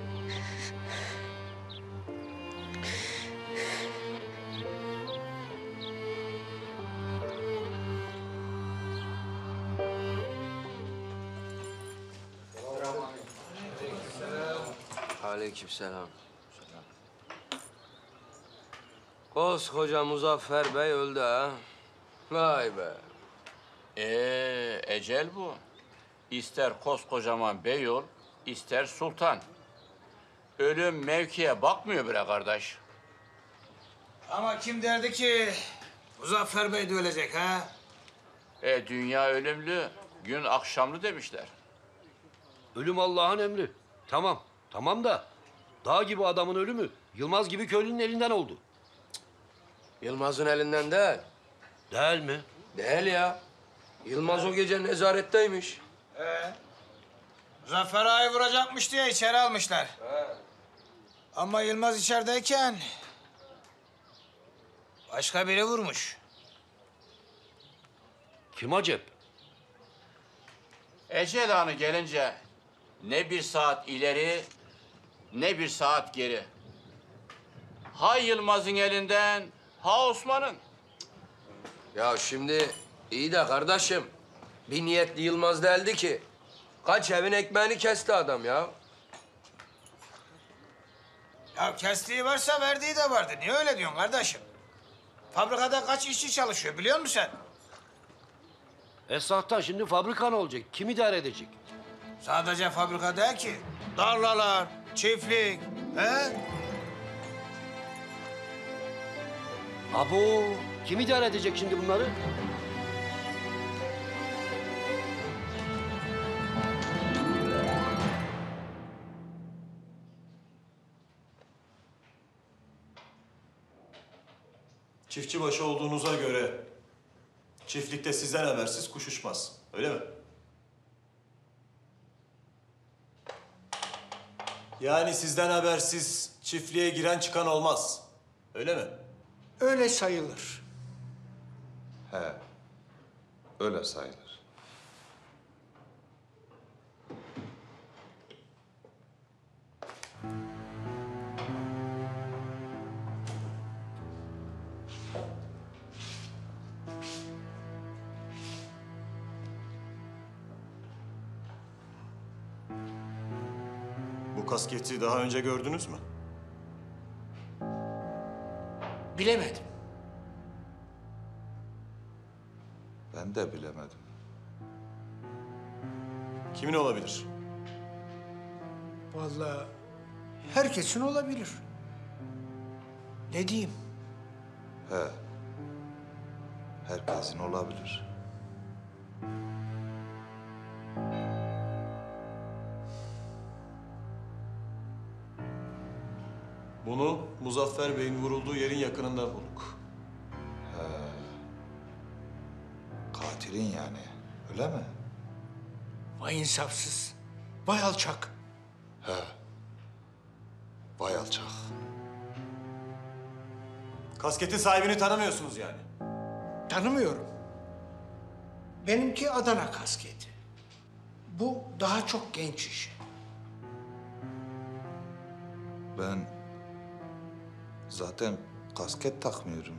Aleykümselam. Koskoca Muzaffer Bey öldü ha. Vay be. Ee, ecel bu. İster koskocaman bey ol, ister sultan. Ölüm mevkiye bakmıyor bre kardeş. Ama kim derdi ki Muzaffer Bey de ölecek ha? E dünya ölümlü, gün akşamlı demişler. Ölüm Allah'ın emri. Tamam, tamam da dağ gibi adamın ölümü Yılmaz gibi köylünün elinden oldu. Yılmaz'ın elinden değil. Değil mi? Değil ya. Yılmaz o gece nezaretteymiş. Ee, Muzaffer Ağa'yı vuracakmış diye içeri almışlar. Ama Yılmaz içerideyken başka biri vurmuş. Kim acep? Ecel anı gelince ne bir saat ileri ne bir saat geri. Ha Yılmaz'ın elinden ha Osman'ın. Ya şimdi iyi de kardeşim, bir niyetli Yılmaz değildi ki. Kaç evin ekmeğini kesti adam ya. Ya kestiği varsa verdiği de vardı. Niye öyle diyorsun kardeşim? Fabrikada kaç işçi çalışıyor biliyor musun sen? Esnaftan şimdi fabrika ne olacak? Kim idare edecek? Sadece fabrika değil ki. Tarlalar, çiftlik, he? Abo, kim idare edecek şimdi bunları? Çiftçibaşı olduğunuza göre çiftlikte sizden habersiz kuş uçmaz. Öyle mi? Yani sizden habersiz çiftliğe giren çıkan olmaz. Öyle mi? Öyle sayılır. He, öyle sayılır. Bu kasketi daha önce gördünüz mü? Bilemedim. Ben de bilemedim. Kimin olabilir? Vallahi herkesin olabilir. Ne diyeyim? He, herkesin olabilir. Bunu Muzaffer Bey'in vurulduğu yerin yakınında bulduk. He, katilin yani, öyle mi? Vay insafsız. Vay alçak. He, vay alçak. Kasketin sahibini tanımıyorsunuz yani. Tanımıyorum. Benimki Adana kasketi. Bu daha çok genç işi. Ben zaten kasket takmıyorum.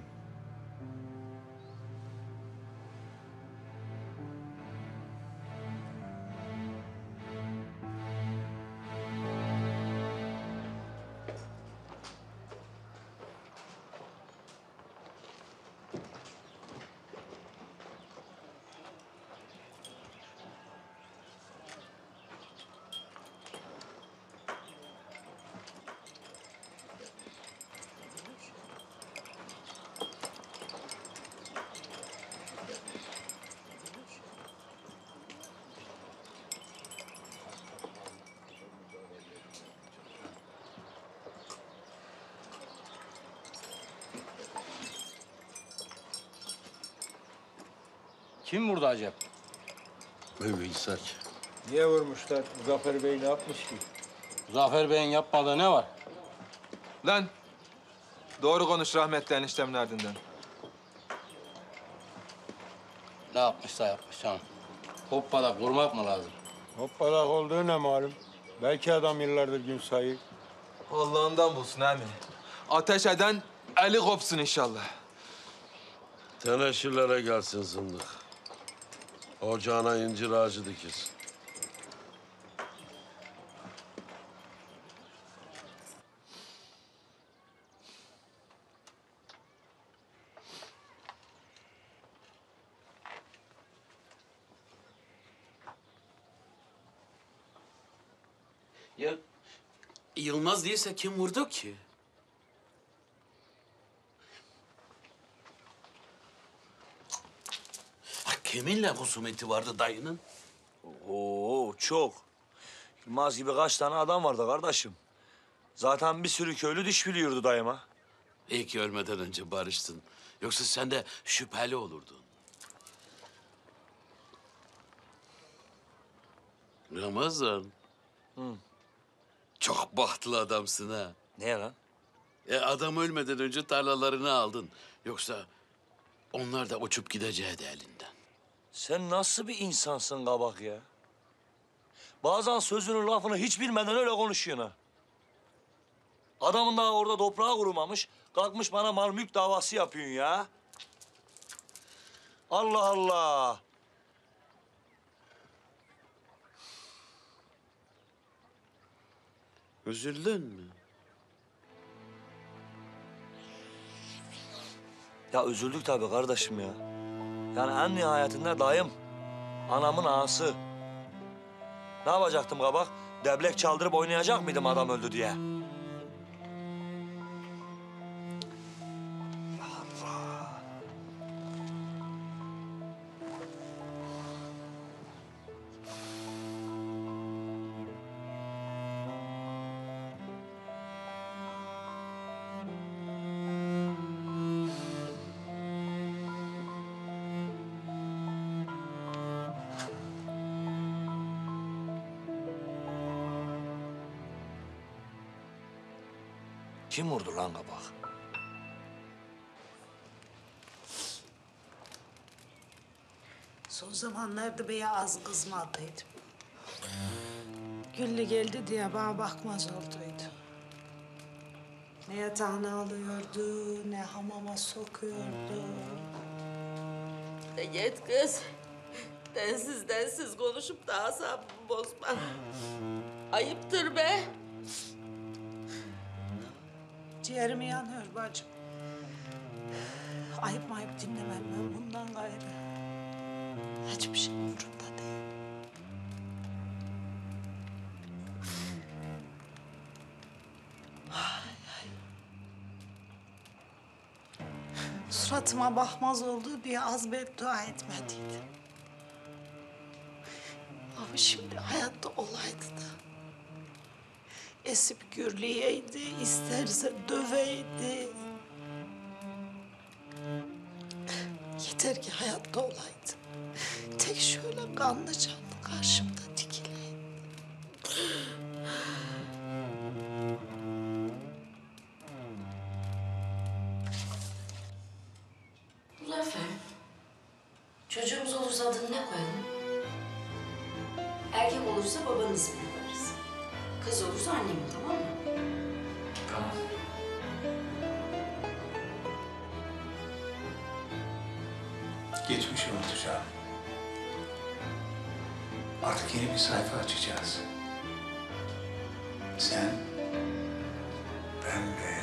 Kim vurdu acaba? Bilsek. Niye vurmuşlar? Muzaffer Bey ne yapmış ki? Muzaffer Bey'in yapmadığı ne var? Lan doğru konuş rahmetli eniştemin ardından. Ne yapmışsa yapmış ha. Hoppala vurmak mı lazım? Hoppala olduğu ne malum? Belki adam yıllardır gün sayıyor. Allah'ından bulsun amin. Ateş eden eli kopsun inşallah. Teneşirlere gelsin zındık. Ocağına incir ağacı dikilsin. Ya Yılmaz değilse kim vurdu ki? Kiminle husumeti vardı dayının? Oo çok. Yılmaz gibi kaç tane adam vardı kardeşim. Zaten bir sürü köylü diş biliyordu dayıma. İyi ki ölmeden önce barıştın. Yoksa sen de şüpheli olurdun. Ramazan. Hı. Çok bahtlı adamsın ha. Niye lan? E adam ölmeden önce tarlalarını aldın. Yoksa onlar da uçup gideceğiydi elinden. Sen nasıl bir insansın kabak ya? Bazen sözünün lafını hiç bilmeden öyle konuşuyorsun ha. Adamın daha orada toprağı kurumamış, kalkmış bana mal mülk davası yapıyorsun ya. Allah Allah. Üzüldün mü? Ya üzüldük tabii kardeşim ya. Yani en nihayetinde dayım, anamın ağası. Ne yapacaktım kabak? Deblek çaldırıp oynayacak mıydım adam öldü diye? Kim vurdu lan kabak? Son zamanlarda beye az kızmadıydım. Güllü geldi diye bana bakmaz olduydu. Ne yatağına alıyordu, ne hamama sokuyordu. De git kız. Densiz densiz konuşup da asabımı bozma. Ayıptır be. Ciğerimi yanıyor bacım. Ayıp mayıp dinlemem ben bundan gayrı. Hiçbir şey umurumda değil. Ay, ay. Suratıma bakmaz oldu diye az beddua etmediydim. Ama şimdi hayatta olaydı da. Esip gürleyeydi, isterse döveydi. Yeter ki hayatta olaydı. Tek şöyle kanlı canlı karşımda dikileydi. Muzaffer, çocuğumuz olursa adını ne koyalım? Erkek olursa babanın ismini koyarız. Kız olursa annemin, tamam mı? Tamam. Geçmişi unutacağım. Artık yeni bir sayfa açacağız. Sen, ben ve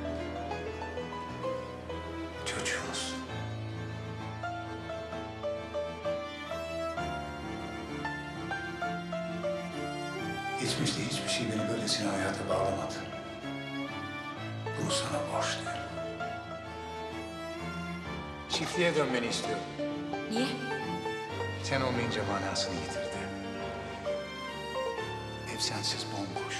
çocuğumuz. Geçmişte hiçbir şey beni böylesine hayata bağlamadı. Bunu sana borçluyum. Çiftliğe dönmeni istiyorum. Niye? Sen olmayınca manasını yitirdi. Ev sensiz bomboş.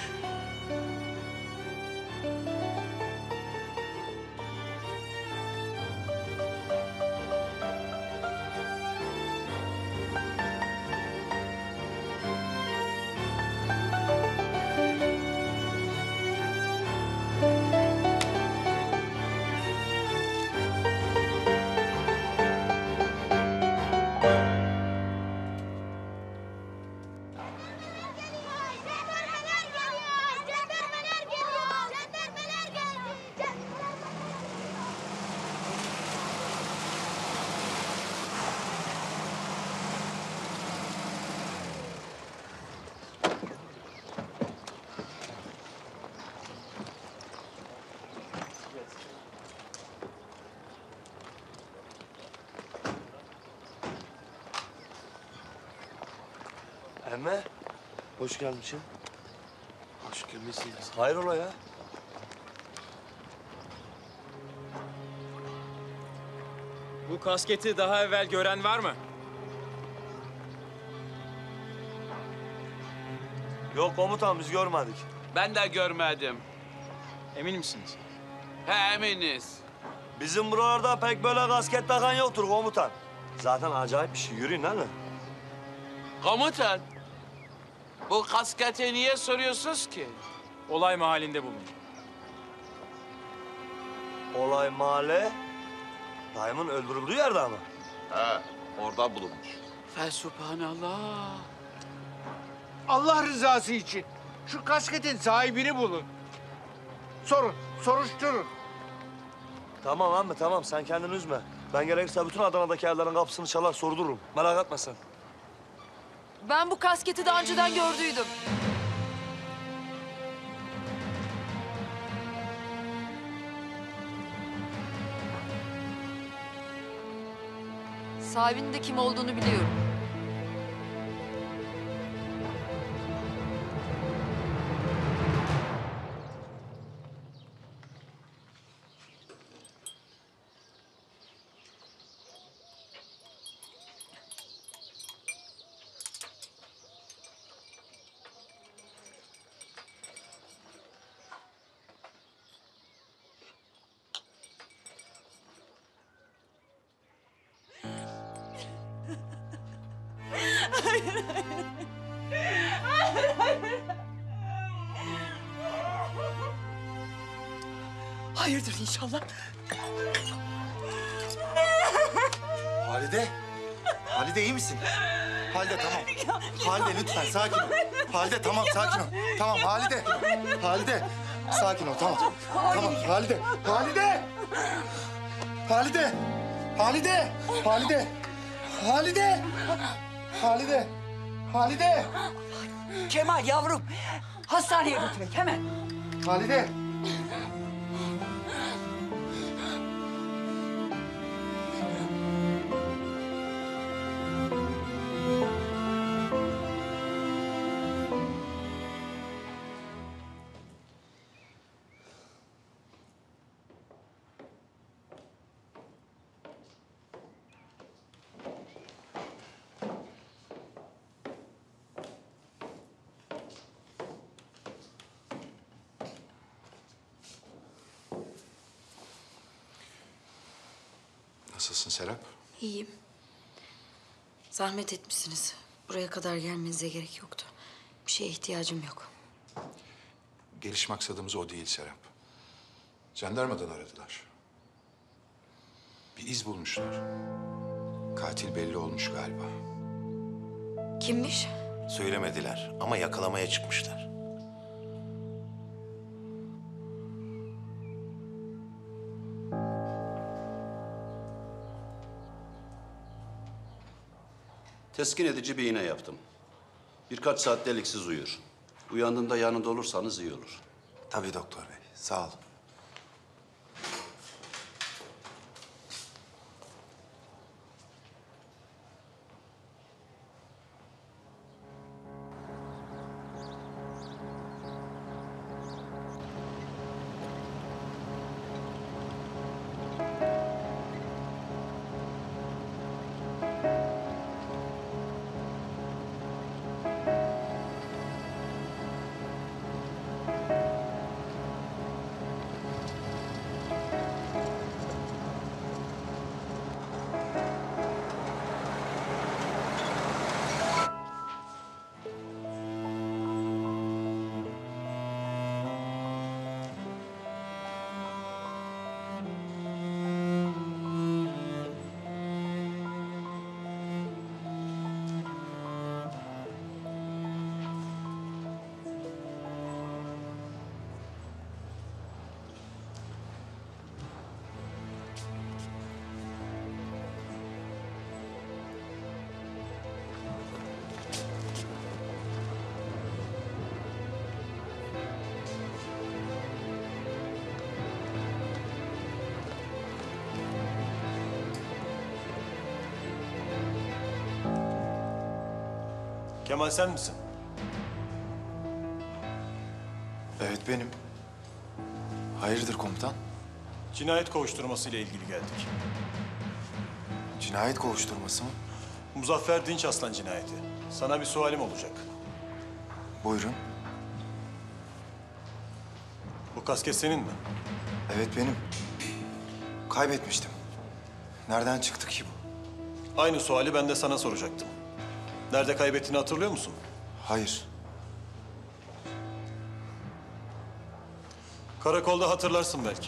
Emme, hoş gelmişsin. Hoş gelmişsiniz. Hayrola ya? Bu kasketi daha evvel gören var mı? Yok komutan biz görmedik. Ben de görmedim. Emin misiniz? He eminiz. Bizim buralarda pek böyle kasket takan yoktur komutan. Zaten acayip bir şey. Yürüyün lan. Komutan, bu kasketi niye soruyorsunuz ki? Olay mahallinde bulun. Olay mahalle. Dayımın öldürüldüğü yerde ama. He, orada bulunmuş. Fesubhanallah. Allah rızası için şu kasketin sahibini bulun. Sorun, soruşturun. Tamam amma tamam sen kendini üzme. Ben gerekirse bütün Adana'daki evlerin kapısını çalar sordururum. Merak etme sen. Ben bu kasketi daha önceden gördüydüm. Sahibinin de kim olduğunu biliyorum. Hayır, hayır. Hayır, Hayırdır inşallah. Halide. Halide iyi misin? Halide tamam. Halide lütfen sakin ol. Halide tamam sakin ol. Tamam Halide. Halide sakin ol tamam. Tamam Halide. Halide. Halide. Halide. Halide. Halide. Halide. Halide. Kemal yavrum. Hastaneye götürek hemen. Halide. Nasılsın Serap? İyiyim. Zahmet etmişsiniz. Buraya kadar gelmenize gerek yoktu. Bir şeye ihtiyacım yok. Geliş maksadımız o değil Serap. Jandarmadan aradılar. Bir iz bulmuşlar. Katil belli olmuş galiba. Kimmiş? Söylemediler ama yakalamaya çıkmışlar. Teskin edici bir iğne yaptım. Birkaç saat deliksiz uyur. Uyandığında yanında olursanız iyi olur. Tabii doktor bey, sağ ol. Kemal sen misin? Evet benim. Hayırdır komutan? Cinayet kovuşturması ile ilgili geldik. Cinayet kovuşturması mı? Muzaffer Dinç Aslan cinayeti. Sana bir sualim olacak. Buyurun. Bu kasket senin mi? Evet benim. Kaybetmiştim. Nereden çıktı ki bu? Aynı suali ben de sana soracaktım. Nerede kaybettiğini hatırlıyor musun? Hayır. Karakolda hatırlarsın belki.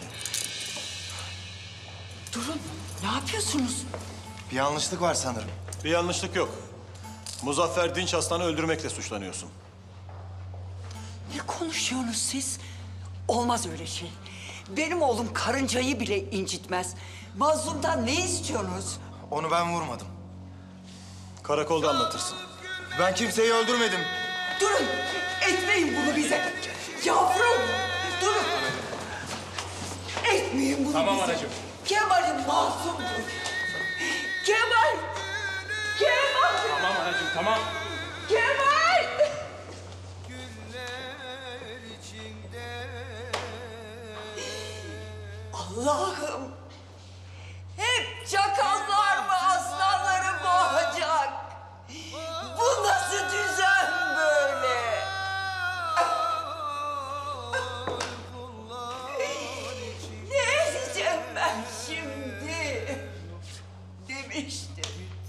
Durun, ne yapıyorsunuz? Bir yanlışlık var sanırım. Bir yanlışlık yok. Muzaffer Dinç Aslan'ı öldürmekle suçlanıyorsun. Ne konuşuyorsunuz siz? Olmaz öyle şey. Benim oğlum karıncayı bile incitmez. Mazlumdan ne istiyorsunuz? Onu ben vurmadım. Karakolda anlatırsın. Ben kimseyi öldürmedim. Durun, etmeyin bunu bize. Yavrum, durun. Etmeyin bunu Tamam bize. anacığım. Kemal'in masumdur. Kemal! Kemal! Tamam anacığım, tamam. Kemal! Allah'ım! Hep çakallar mı aslanları boğacak? Bu nasıl düzen böyle? Ne edeceğim ben şimdi? Demiştim.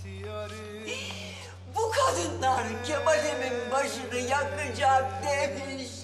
Bu kadınlar Kemal'imin başını yakacak demiştim.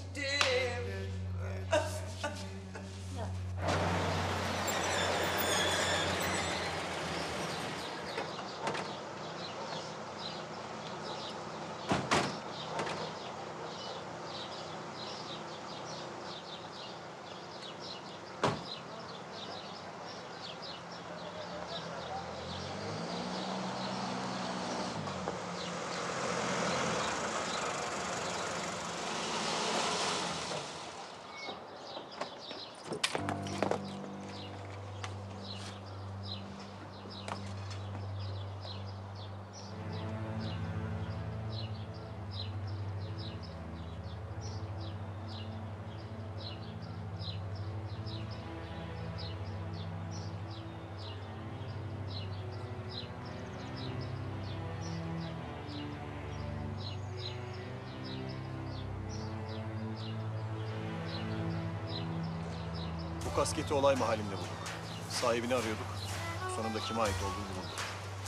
Bu kasketi olay mahallinde bulduk. Sahibini arıyorduk. Sonunda kime ait olduğunu bulduk.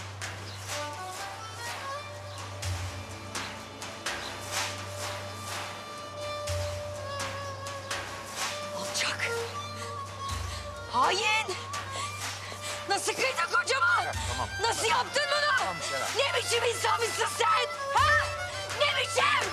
Alçak! Hain! Nasıl kıydın kocama? Tamam. Nasıl yaptın bunu? Tamam Şeref. Ne biçim insanmışsın sen? Ha? Ne biçim?